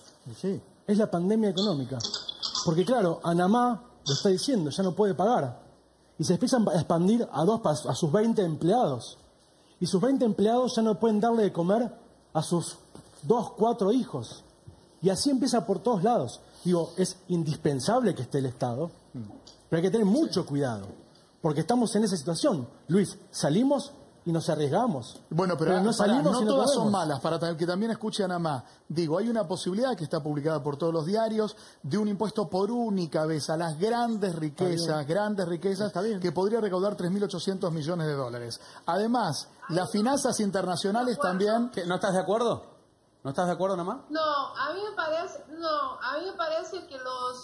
Sí. Es la pandemia económica. Porque claro, Ana Má lo está diciendo, ya no puede pagar. Y se empiezan a expandir a, dos, a sus veinte empleados. Y sus veinte empleados ya no pueden darle de comer a sus dos, cuatro hijos. Y así empieza por todos lados. Digo, es indispensable que esté el Estado, pero hay que tener mucho cuidado, porque estamos en esa situación. Luis, salimos y nos arriesgamos. Bueno, pero, pero no salimos para, no y no todas podemos. son malas, para que también escuche a Ana Má. Digo, hay una posibilidad que está publicada por todos los diarios de un impuesto por única vez a las grandes riquezas, grandes riquezas, que podría recaudar tres mil ochocientos millones de dólares. Además, las finanzas internacionales también... ¿No estás de acuerdo? ¿No estás de acuerdo, Ana Má? No, a mí me parece, no, a mí me parece que los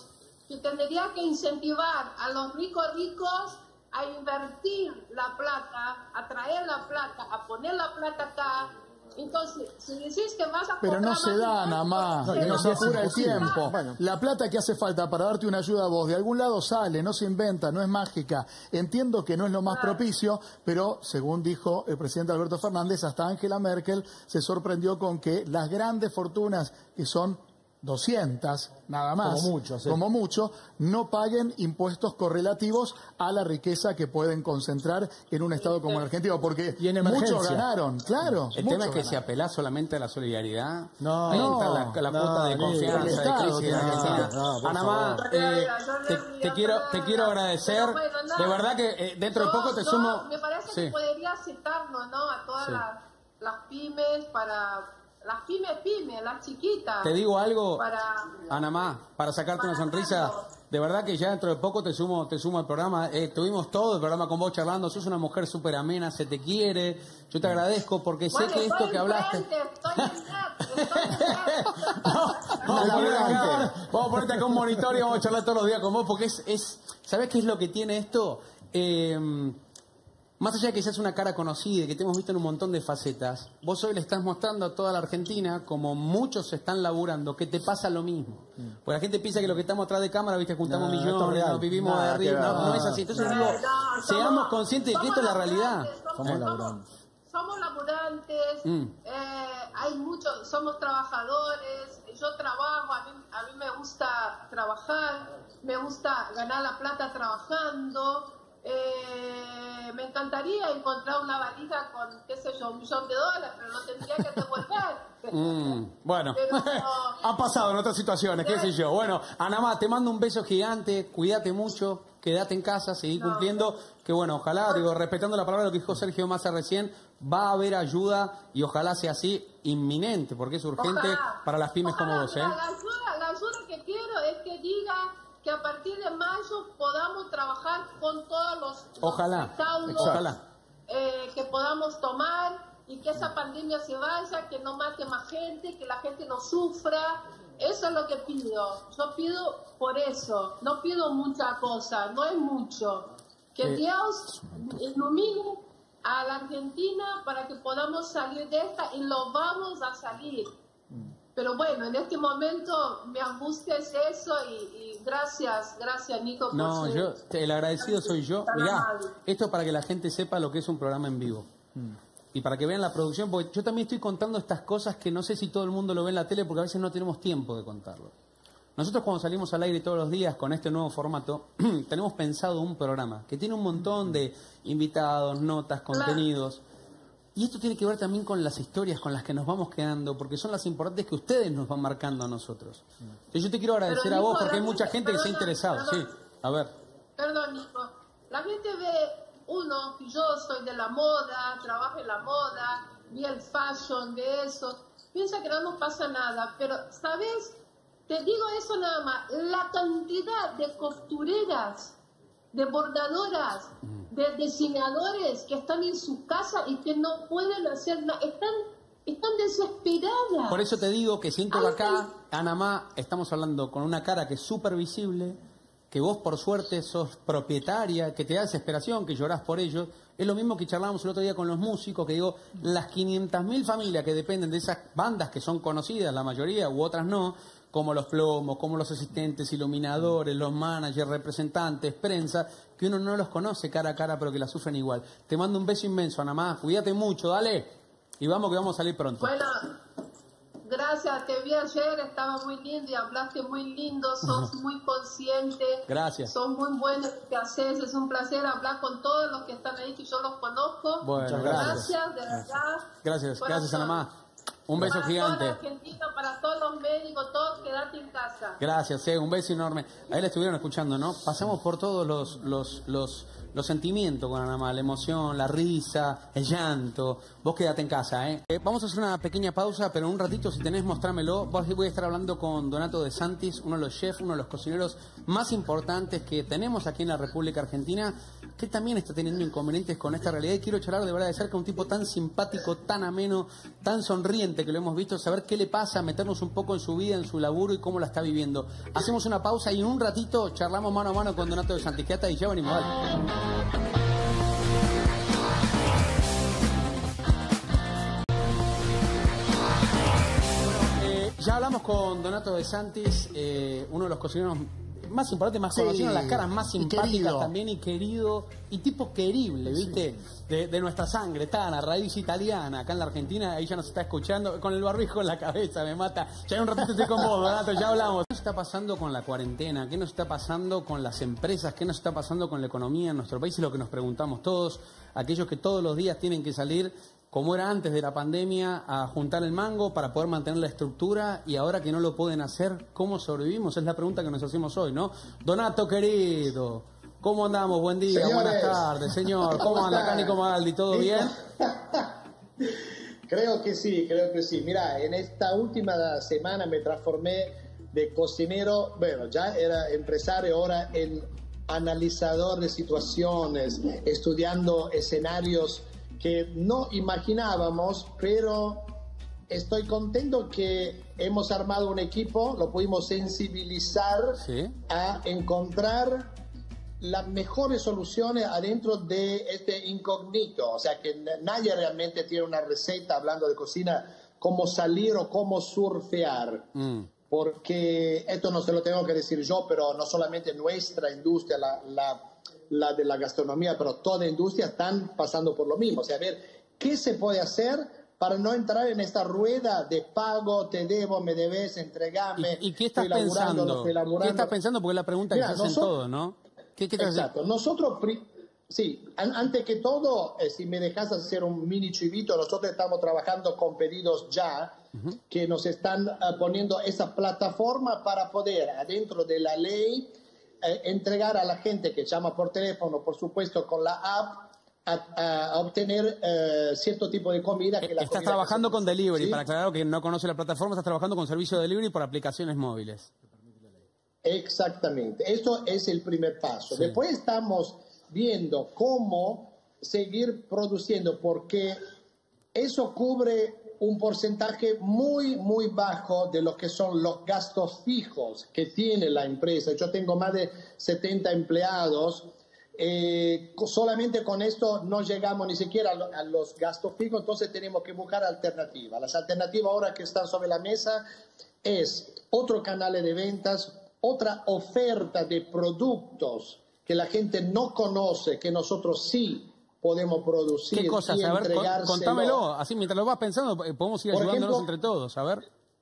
que tendría que incentivar a los ricos ricos a invertir la plata, a traer la plata, a poner la plata acá. Entonces, si decís que vas a... Pero no se da, nada más, que no se apura el tiempo. La plata que hace falta para darte una ayuda a vos, de algún lado sale, no se inventa, no es mágica. Entiendo que no es lo más propicio, pero según dijo el presidente Alberto Fernández, hasta Angela Merkel se sorprendió con que las grandes fortunas, que son doscientas, nada más, como mucho, sí. como mucho, no paguen impuestos correlativos a la riqueza que pueden concentrar en un Estado como el argentino, porque muchos ganaron, claro. El tema es que si apelás solamente a la solidaridad, no, ahí no, entra la, la no, cuota de no, confianza, el de Estado crisis de tiene que Argentina. estar. No, por Ana Má, favor. eh, te, te quiero, te quiero agradecer, de verdad que eh, dentro de poco te yo, sumo... Me parece Sí. que podría citarnos, ¿no? A todas Sí. las, las pymes, para... Las pymes, pymes, las chiquitas. Te digo algo, Para... Ana Má, para sacarte una sonrisa, de verdad que ya dentro de poco te sumo te sumo al programa. Eh, tuvimos todo el programa con vos charlando, sos una mujer súper amena, se te quiere. Yo te agradezco porque Bueno, sé que esto estoy que hablaste... enfrente, estoy en net, estoy en net. Vamos a, poner acá, vamos a ponerte acá un monitor y vamos a charlar todos los días con vos porque es... es ¿sabés qué es lo que tiene esto? Eh, más allá de que seas una cara conocida y que te hemos visto en un montón de facetas, vos hoy le estás mostrando a toda la Argentina, como muchos están laburando, que te pasa lo mismo. Porque la gente piensa que lo que estamos atrás de cámara, viste, juntamos No, esto es millones, real. nos vivimos Nada de arriba, que ver. no, no es así. Entonces digo, No, seamos somos- conscientes de que esto es la realidad. Somos ¿Eh? laburantes. Somos laburantes, Mm. eh, hay muchos, somos trabajadores, yo trabajo, a mí, a mí me gusta trabajar, me gusta ganar la plata trabajando, eh, me encantaría encontrar una valija con, qué sé yo, un millón de dólares, pero lo tendría que devolver. Mm, bueno, Pero- ha pasado en otras situaciones, qué sé yo. Bueno, Ana Má, te mando un beso gigante, cuídate mucho, quédate en casa, seguí No, cumpliendo, que bueno, ojalá, digo, respetando la palabra de lo que dijo Sergio Massa recién, va a haber ayuda y ojalá sea así inminente, porque es urgente Ojalá. para las pymes Ojalá, como vos, ¿eh? mira, La ayuda, la ayuda que quiero es que diga que a partir de mayo podamos trabajar con todos los, los Ojalá, recaudos, ojalá. eh, que podamos tomar y que esa pandemia se vaya, que no mate más gente, que la gente no sufra. Eso es lo que pido. Yo pido por eso. No pido mucha cosa, no es mucho. Que Sí. Dios ilumine a la Argentina para que podamos salir de esta y lo vamos a salir. Pero bueno, en este momento mi angustia es eso y, y gracias, gracias Nico. por No, ser- yo, el agradecido soy yo. Tan Mirá, amable. esto para que la gente sepa lo que es un programa en vivo. Y para que vean la producción, porque yo también estoy contando estas cosas que no sé si todo el mundo lo ve en la tele, porque a veces no tenemos tiempo de contarlo. Nosotros cuando salimos al aire todos los días con este nuevo formato, tenemos pensado un programa que tiene un montón de invitados, notas, contenidos. Y esto tiene que ver también con las historias con las que nos vamos quedando, porque son las importantes que ustedes nos van marcando a nosotros. Entonces yo te quiero agradecer Pero, a vos Nico, porque hay la mucha gente- gente que se ha perdona, interesado. Sí, perdona. a ver. Perdón, Nico. La gente ve, uno, que yo soy de la moda, trabajo en la moda, vi el fashion de eso, piensa que no nos pasa nada, pero, ¿sabes? Te digo eso nada más, la cantidad de costureras, de bordadoras, de diseñadores que están en su casa y que no pueden hacer nada, están, están desesperadas. Por eso te digo que siento que Ay, acá, Ana Má, estamos hablando con una cara que es súper visible, que vos por suerte sos propietaria, que te da desesperación, que llorás por ellos. Es lo mismo que charlábamos el otro día con los músicos, que digo, las quinientas mil familias que dependen de esas bandas que son conocidas, la mayoría u otras no, como los plomos, como los asistentes, iluminadores, los managers, representantes, prensa, que uno no los conoce cara a cara, pero que la sufren igual. Te mando un beso inmenso, Ana Má, cuídate mucho, dale, y vamos que vamos a salir pronto. Bueno, gracias, te vi ayer, estaba muy lindo y hablaste muy lindo, sos muy consciente. Gracias. Sos muy bueno lo que haces, es un placer hablar con todos los que están ahí, que yo los conozco. Bueno, gracias. Gracias, de verdad. Gracias, Corazón. gracias Ana Má. Un beso Para gigante. toda la Argentina, para todos los médicos, todos quédate en casa. Gracias, eh, un beso enorme. Ahí la estuvieron escuchando, ¿no? Pasamos por todos los, los, los, los sentimientos con Anamá, la emoción, la risa, el llanto. Vos quédate en casa, ¿eh? Eh, Vamos a hacer una pequeña pausa, pero en un ratito, si tenés, mostrámelo. Voy a estar hablando con Donato De Santis, uno de los chefs, uno de los cocineros más importantes que tenemos aquí en la República Argentina, que también está teniendo inconvenientes con esta realidad. Y quiero charlar de verdad de cerca, un tipo tan simpático, tan ameno, tan sonriente que lo hemos visto, saber qué le pasa, meternos un poco en su vida, en su laburo y cómo la está viviendo. Hacemos una pausa y en un ratito charlamos mano a mano con Donato De Santis. Quédate y ya venimos, dale. Ya hablamos con Donato De Santis, eh, uno de los cocineros más importantes, más sí, conocidos, las caras más simpáticas también y querido, y tipo querible, ¿viste? Sí. De, de nuestra sangre, Tana, raíz italiana, acá en la Argentina, ella nos está escuchando, con el barbijo en la cabeza, me mata. Ya en un ratito estoy con vos, Donato, ya hablamos. ¿Qué nos está pasando con la cuarentena? ¿Qué nos está pasando con las empresas? ¿Qué nos está pasando con la economía en nuestro país? Es lo que nos preguntamos todos, aquellos que todos los días tienen que salir, como era antes de la pandemia, a juntar el mango para poder mantener la estructura, y ahora que no lo pueden hacer, ¿cómo sobrevivimos? Es la pregunta que nos hacemos hoy, ¿no? Donato, querido, ¿cómo andamos? Buen día, Señores. Buenas tardes, señor. ¿Cómo anda, Cani Comaldi? ¿Todo bien? Creo que sí, creo que sí. Mira, en esta última semana me transformé de cocinero, bueno, ya era empresario, ahora en analizador de situaciones, estudiando escenarios que no imaginábamos, pero estoy contento que hemos armado un equipo, lo pudimos sensibilizar ¿sí? a encontrar las mejores soluciones adentro de este incógnito, o sea que nadie realmente tiene una receta hablando de cocina, cómo salir o cómo surfear, mm. porque esto no se lo tengo que decir yo, pero no solamente nuestra industria, la, la la de la gastronomía, pero toda industria están pasando por lo mismo. O sea, a ver, ¿qué se puede hacer para no entrar en esta rueda de pago, te debo, me debes, entregame? ¿Y, y qué estás pensando? ¿Qué estás pensando? Porque es la pregunta Mira, que se hacen todos, ¿no? ¿Qué, qué exacto. Nosotros, sí, an antes que todo, eh, si me dejas hacer un mini chivito, nosotros estamos trabajando con Pedidos Ya, uh-huh. que nos están uh, poniendo esa plataforma para poder, adentro de la ley, Eh, entregar a la gente que llama por teléfono, por supuesto con la app, a, a obtener eh, cierto tipo de comida. Que la estás comida trabajando que con delivery, ¿sí? Para aclarar que no conoce la plataforma, estás trabajando con servicio de delivery por aplicaciones móviles. Exactamente, esto es el primer paso. Sí. Después estamos viendo cómo seguir produciendo, porque eso cubre un porcentaje muy, muy bajo de lo que son los gastos fijos que tiene la empresa. Yo tengo más de setenta empleados. Eh, solamente con esto no llegamos ni siquiera a los gastos fijos, entonces tenemos que buscar alternativas. Las alternativas ahora que están sobre la mesa es otro canal de ventas, otra oferta de productos que la gente no conoce, que nosotros sí podemos producir. ¿Qué cosas? Y a ver, contámelo. Así, mientras lo vas pensando, podemos ir ayudándonos ejemplo, entre todos. A ver.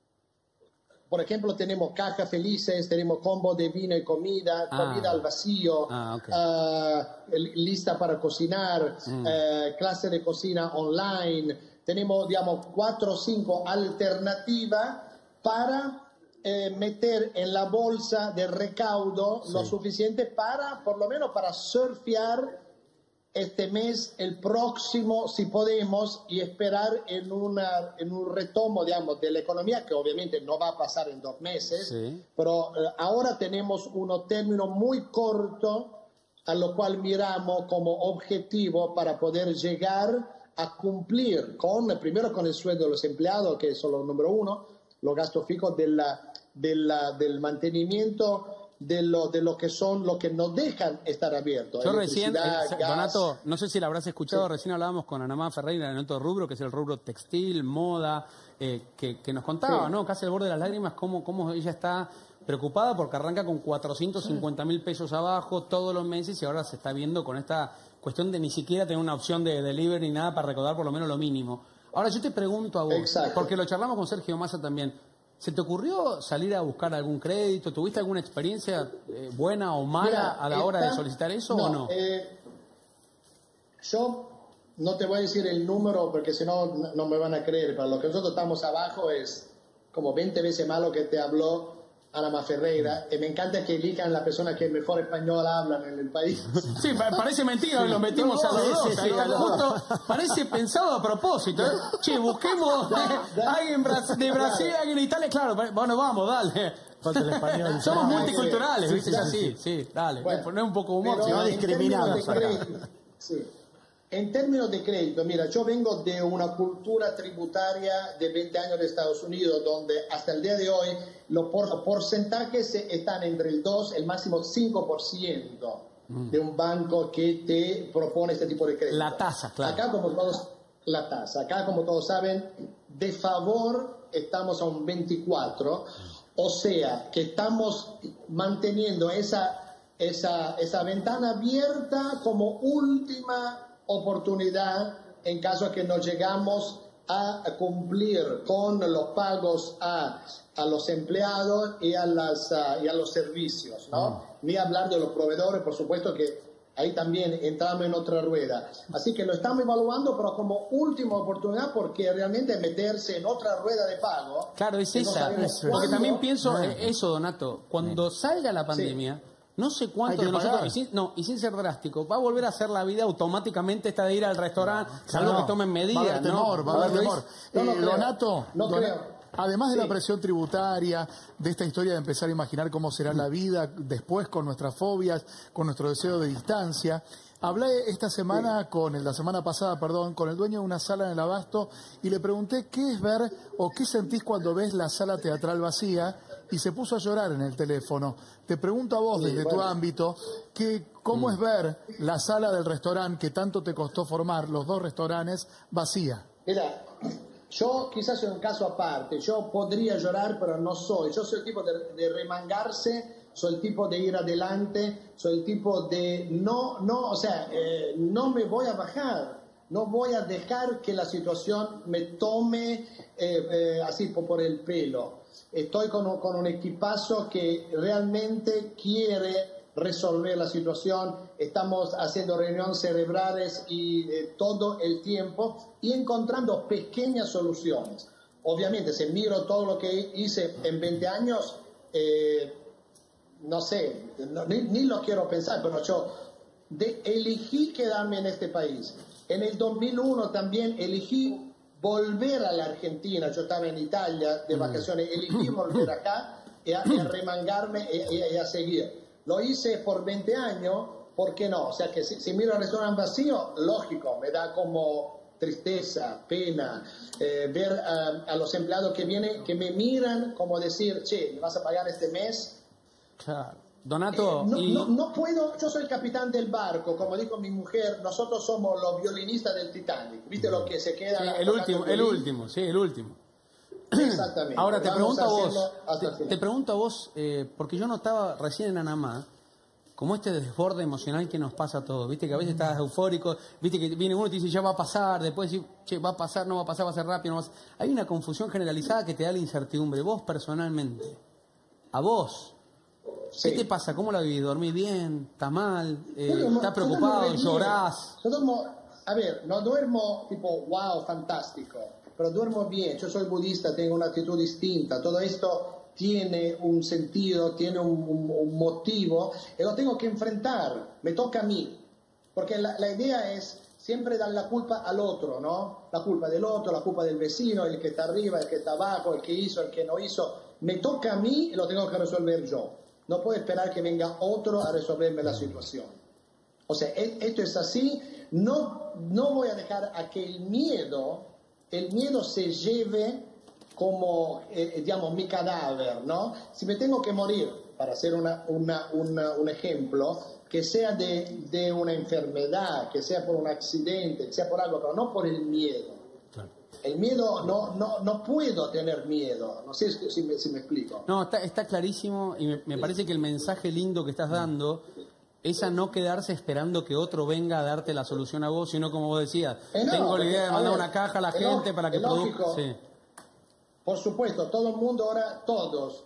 Por ejemplo, tenemos cajas felices, tenemos combo de vino y comida, ah. comida al vacío, ah, okay. uh, lista para cocinar, mm. uh, clase de cocina online. Tenemos, digamos, cuatro o cinco alternativas para eh, meter en la bolsa de recaudo sí. lo suficiente para, por lo menos, para surfear este mes, el próximo, si podemos, y esperar en, una, en un retomo, digamos, de la economía, que obviamente no va a pasar en dos meses, sí. pero eh, ahora tenemos unos términos muy cortos, a lo cual miramos como objetivo para poder llegar a cumplir, con primero con el sueldo de los empleados, que son los número uno, los gastos fijos de la, de la, del mantenimiento, de lo, de lo que son, lo que nos dejan estar abiertos. Yo recién, eh, Donato, no sé si la habrás escuchado, sí. recién hablábamos con Anamá Ferreira en otro rubro, que es el rubro textil, moda, eh, que, que nos contaba, sí. ¿no? Casi al borde de las lágrimas, cómo, cómo ella está preocupada porque arranca con cuatrocientos cincuenta mil pesos abajo todos los meses y ahora se está viendo con esta cuestión de ni siquiera tener una opción de delivery ni nada para recaudar por lo menos lo mínimo. Ahora yo te pregunto a vos, Exacto. porque lo charlamos con Sergio Massa también, ¿se te ocurrió salir a buscar algún crédito? ¿Tuviste alguna experiencia eh, buena o mala Mira, a la esta, hora de solicitar eso no, o no? Eh, yo no te voy a decir el número porque si no, no me van a creer, pero lo que nosotros estamos abajo es como veinte veces más lo que te habló Ana Má Ferreira, y me encanta que elijan la persona que mejor español hablan en el país. Sí, parece mentira, sí. Lo metimos no, a los sí, dos. Sí, sí, a los dos. Parece pensado a propósito. ¿eh? Che, busquemos eh, alguien de Brasil, alguien de Italia. Claro, bueno, vamos, dale. Falta el español. Somos multiculturales, ¿viste? Sí, sí, sí, sí, dale. Bueno, poner un poco de humor, si no discriminamos acá. Sí. En términos de crédito, mira, yo vengo de una cultura tributaria de veinte años de Estados Unidos, donde hasta el día de hoy los porcentajes están entre el dos, el máximo cinco por ciento mm. de un banco que te propone este tipo de crédito. La tasa, claro. Acá, como todos, la tasa. Acá, como todos saben, de favor estamos a un veinticuatro, o sea, que estamos manteniendo esa, esa, esa ventana abierta como última oportunidad en caso que no llegamos a cumplir con los pagos a, a los empleados y a, las, uh, y a los servicios, ¿no? Mm. Ni hablar de los proveedores, por supuesto que ahí también entramos en otra rueda. Así que lo estamos evaluando, pero como última oportunidad, porque realmente meterse en otra rueda de pago... Claro, es esa. No porque cuándo, también pienso no. eso, Donato, cuando sí. salga la pandemia... Sí. No sé cuánto de nosotros, y sin, no, y sin ser drástico, va a volver a hacer la vida automáticamente esta de ir al restaurante, no, salvo no, que tomen medidas. Va a haber temor, ¿no? va a haber temor. No, no, eh, creo. Donato, no Donato creo. Además de sí. la presión tributaria, de esta historia de empezar a imaginar cómo será la vida después con nuestras fobias, con nuestro deseo de distancia, hablé esta semana, sí. con el, la semana pasada, perdón, con el dueño de una sala en el Abasto y le pregunté qué es ver o qué sentís cuando ves la sala teatral vacía y se puso a llorar en el teléfono. Te pregunto a vos, sí, desde bueno. tu ámbito, que, ¿cómo mm. es ver la sala del restaurante que tanto te costó formar, los dos restaurantes, vacía? Mira, yo quizás soy un caso aparte, yo podría llorar, pero no soy. Yo soy el tipo de, de remangarse, soy el tipo de ir adelante, soy el tipo de no, no, o sea, eh, no me voy a bajar. No voy a dejar que la situación me tome eh, eh, así por, por el pelo. Estoy con un, con un equipazo que realmente quiere resolver la situación. Estamos haciendo reuniones cerebrales y eh, todo el tiempo y encontrando pequeñas soluciones. Obviamente, si miro todo lo que hice en veinte años, eh, no sé, no, ni, ni lo quiero pensar, pero yo de, elegí quedarme en este país. En el dos mil uno también elegí volver a la Argentina. Yo estaba en Italia de vacaciones, elegí volver acá y a, y a remangarme y, y, y a seguir. Lo hice por veinte años, ¿por qué no? O sea que si, si miro el restaurante vacío, lógico, me da como tristeza, pena, eh, ver a, a los empleados que vienen, que me miran como decir, che, ¿me vas a pagar este mes? Claro. Donato, eh, no, y... no, no puedo, yo soy el capitán del barco, como dijo mi mujer, nosotros somos los violinistas del Titanic, ¿viste lo que se queda? Sí, el último, el último, sí, el último. Exactamente. Ahora te pregunto a vos, te, te pregunto a vos, eh, porque yo notaba recién en Ana Má, como este desborde emocional que nos pasa a todos, viste que a veces estás eufórico, viste que viene uno y te dice ya va a pasar, después dice, che, va a pasar, no va a pasar, va a ser rápido, no va a ser... Hay una confusión generalizada que te da la incertidumbre. Vos personalmente, a vos, ¿qué sí. te pasa? ¿Cómo la vivís? ¿Dormís bien? ¿Estás mal? Eh, ¿Estás preocupado? ¿Llorás? Yo duermo, a ver, no duermo tipo, wow, fantástico, pero duermo bien. Yo soy budista, tengo una actitud distinta. Todo esto tiene un sentido, tiene un, un, un motivo, y lo tengo que enfrentar. Me toca a mí. Porque la, la idea es siempre dar la culpa al otro, ¿no? La culpa del otro, la culpa del vecino, el que está arriba, el que está abajo, el que hizo, el que no hizo. Me toca a mí y lo tengo que resolver yo. No puedo esperar que venga otro a resolverme la situación. O sea, esto es así. No, no voy a dejar a que el miedo, el miedo se lleve como, eh, digamos, mi cadáver, ¿no? Si me tengo que morir, para hacer una, una, una, un ejemplo, que sea de, de una enfermedad, que sea por un accidente, que sea por algo, pero no por el miedo. El miedo, no, no, no puedo tener miedo. No sé si me, si me explico. No, está, está clarísimo y me, me parece que el mensaje lindo que estás dando es a no quedarse esperando que otro venga a darte la solución a vos, sino como vos decías, eh no, tengo la idea de mandar ver, una caja a la gente para que produzca. Sí. Por supuesto, todo el mundo ahora, todos,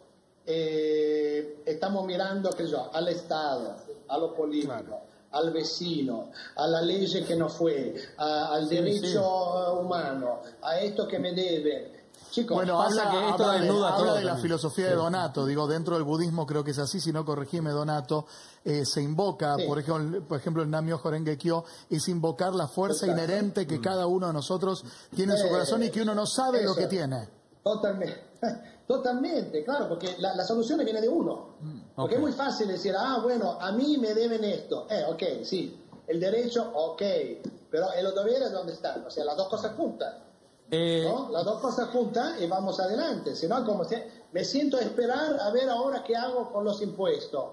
eh, estamos mirando, qué sé yo, al Estado, a lo político. Claro. Al vecino, a la ley que no fue, a, al sí, derecho sí. humano, a esto que me deben. Chicos, bueno, pasa habla, que esto habla de, desnuda habla todo de la también. filosofía Sí. de Donato, digo, dentro del budismo creo que es así, si no corregime Donato, eh, se invoca, Sí. por ejemplo, por ejemplo el Nam-myoho Renge Kyo, es invocar la fuerza Exacto. inherente que cada uno de nosotros tiene en su Eh, corazón y que uno no sabe lo eso. que tiene. Totalmente, totalmente, claro, porque la, la solución viene de uno. Porque Ok. es muy fácil decir, ah, bueno, a mí me deben esto. Eh, ok, sí, el derecho, ok, pero ¿y los deberes dónde están? O sea, las dos cosas juntas. Eh, ¿No? Las dos cosas juntas y vamos adelante. Si no, como si- me siento a esperar a ver ahora qué hago con los impuestos.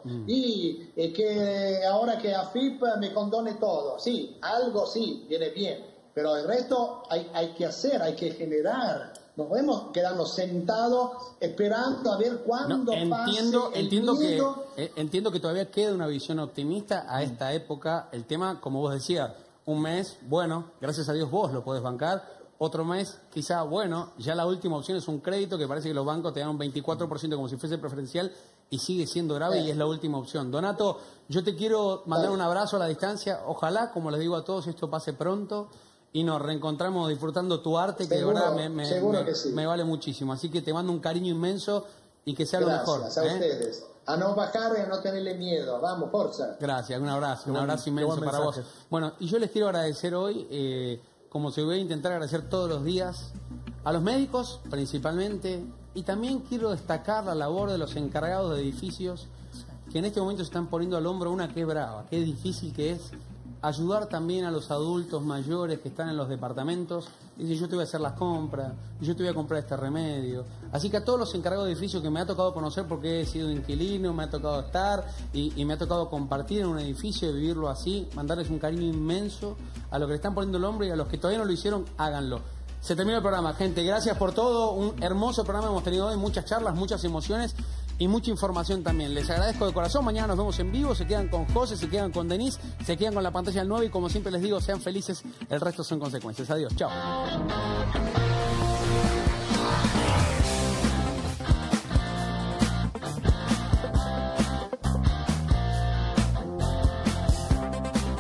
Y eh, que ahora que A F I P me condone todo. Sí, algo sí, viene bien. Pero el resto hay, hay que hacer, hay que generar. No podemos quedarnos sentados esperando a ver no, cuándo entiendo, pase el entiendo que miedo. eh, entiendo que todavía queda una visión optimista a esta época. El tema, como vos decías, un mes, bueno, gracias a Dios vos lo podés bancar. Otro mes, quizá, bueno, ya la última opción es un crédito que parece que los bancos te dan un veinticuatro por ciento como si fuese preferencial y sigue siendo grave y es la última opción. Donato, yo te quiero mandar un abrazo a la distancia. Ojalá, como les digo a todos, esto pase pronto y nos reencontramos disfrutando tu arte, que Seguro, de verdad me, me- seguro me- que sí. me vale muchísimo. Así que te mando un cariño inmenso y que sea Gracias lo mejor. a ¿eh? ustedes. A no bajar y a no tenerle miedo. Vamos, fuerza. Gracias, un abrazo, un buen- abrazo qué inmenso buen para vos. mensaje. Bueno, y yo les quiero agradecer hoy, eh, como se voy a intentar agradecer todos los días, a los médicos principalmente, y también quiero destacar la labor de los encargados de edificios, que en este momento se están poniendo al hombro una que es brava, qué difícil que es ayudar también a los adultos mayores que están en los departamentos. Dice, yo te voy a hacer las compras, yo te voy a comprar este remedio. Así que a todos los encargados de edificios que me ha tocado conocer porque he sido inquilino, me ha tocado estar y, y me ha tocado compartir en un edificio y vivirlo así, mandarles un cariño inmenso a los que le están poniendo el hombro y a los que todavía no lo hicieron, háganlo. Se terminó el programa, gente. Gracias por todo. Un hermoso programa hemos tenido hoy, muchas charlas, muchas emociones y mucha información también. Les agradezco de corazón. Mañana nos vemos en vivo. Se quedan con José, se quedan con Denise, se quedan con la pantalla del nueve y como siempre les digo, sean felices. El resto son consecuencias. Adiós. Chao.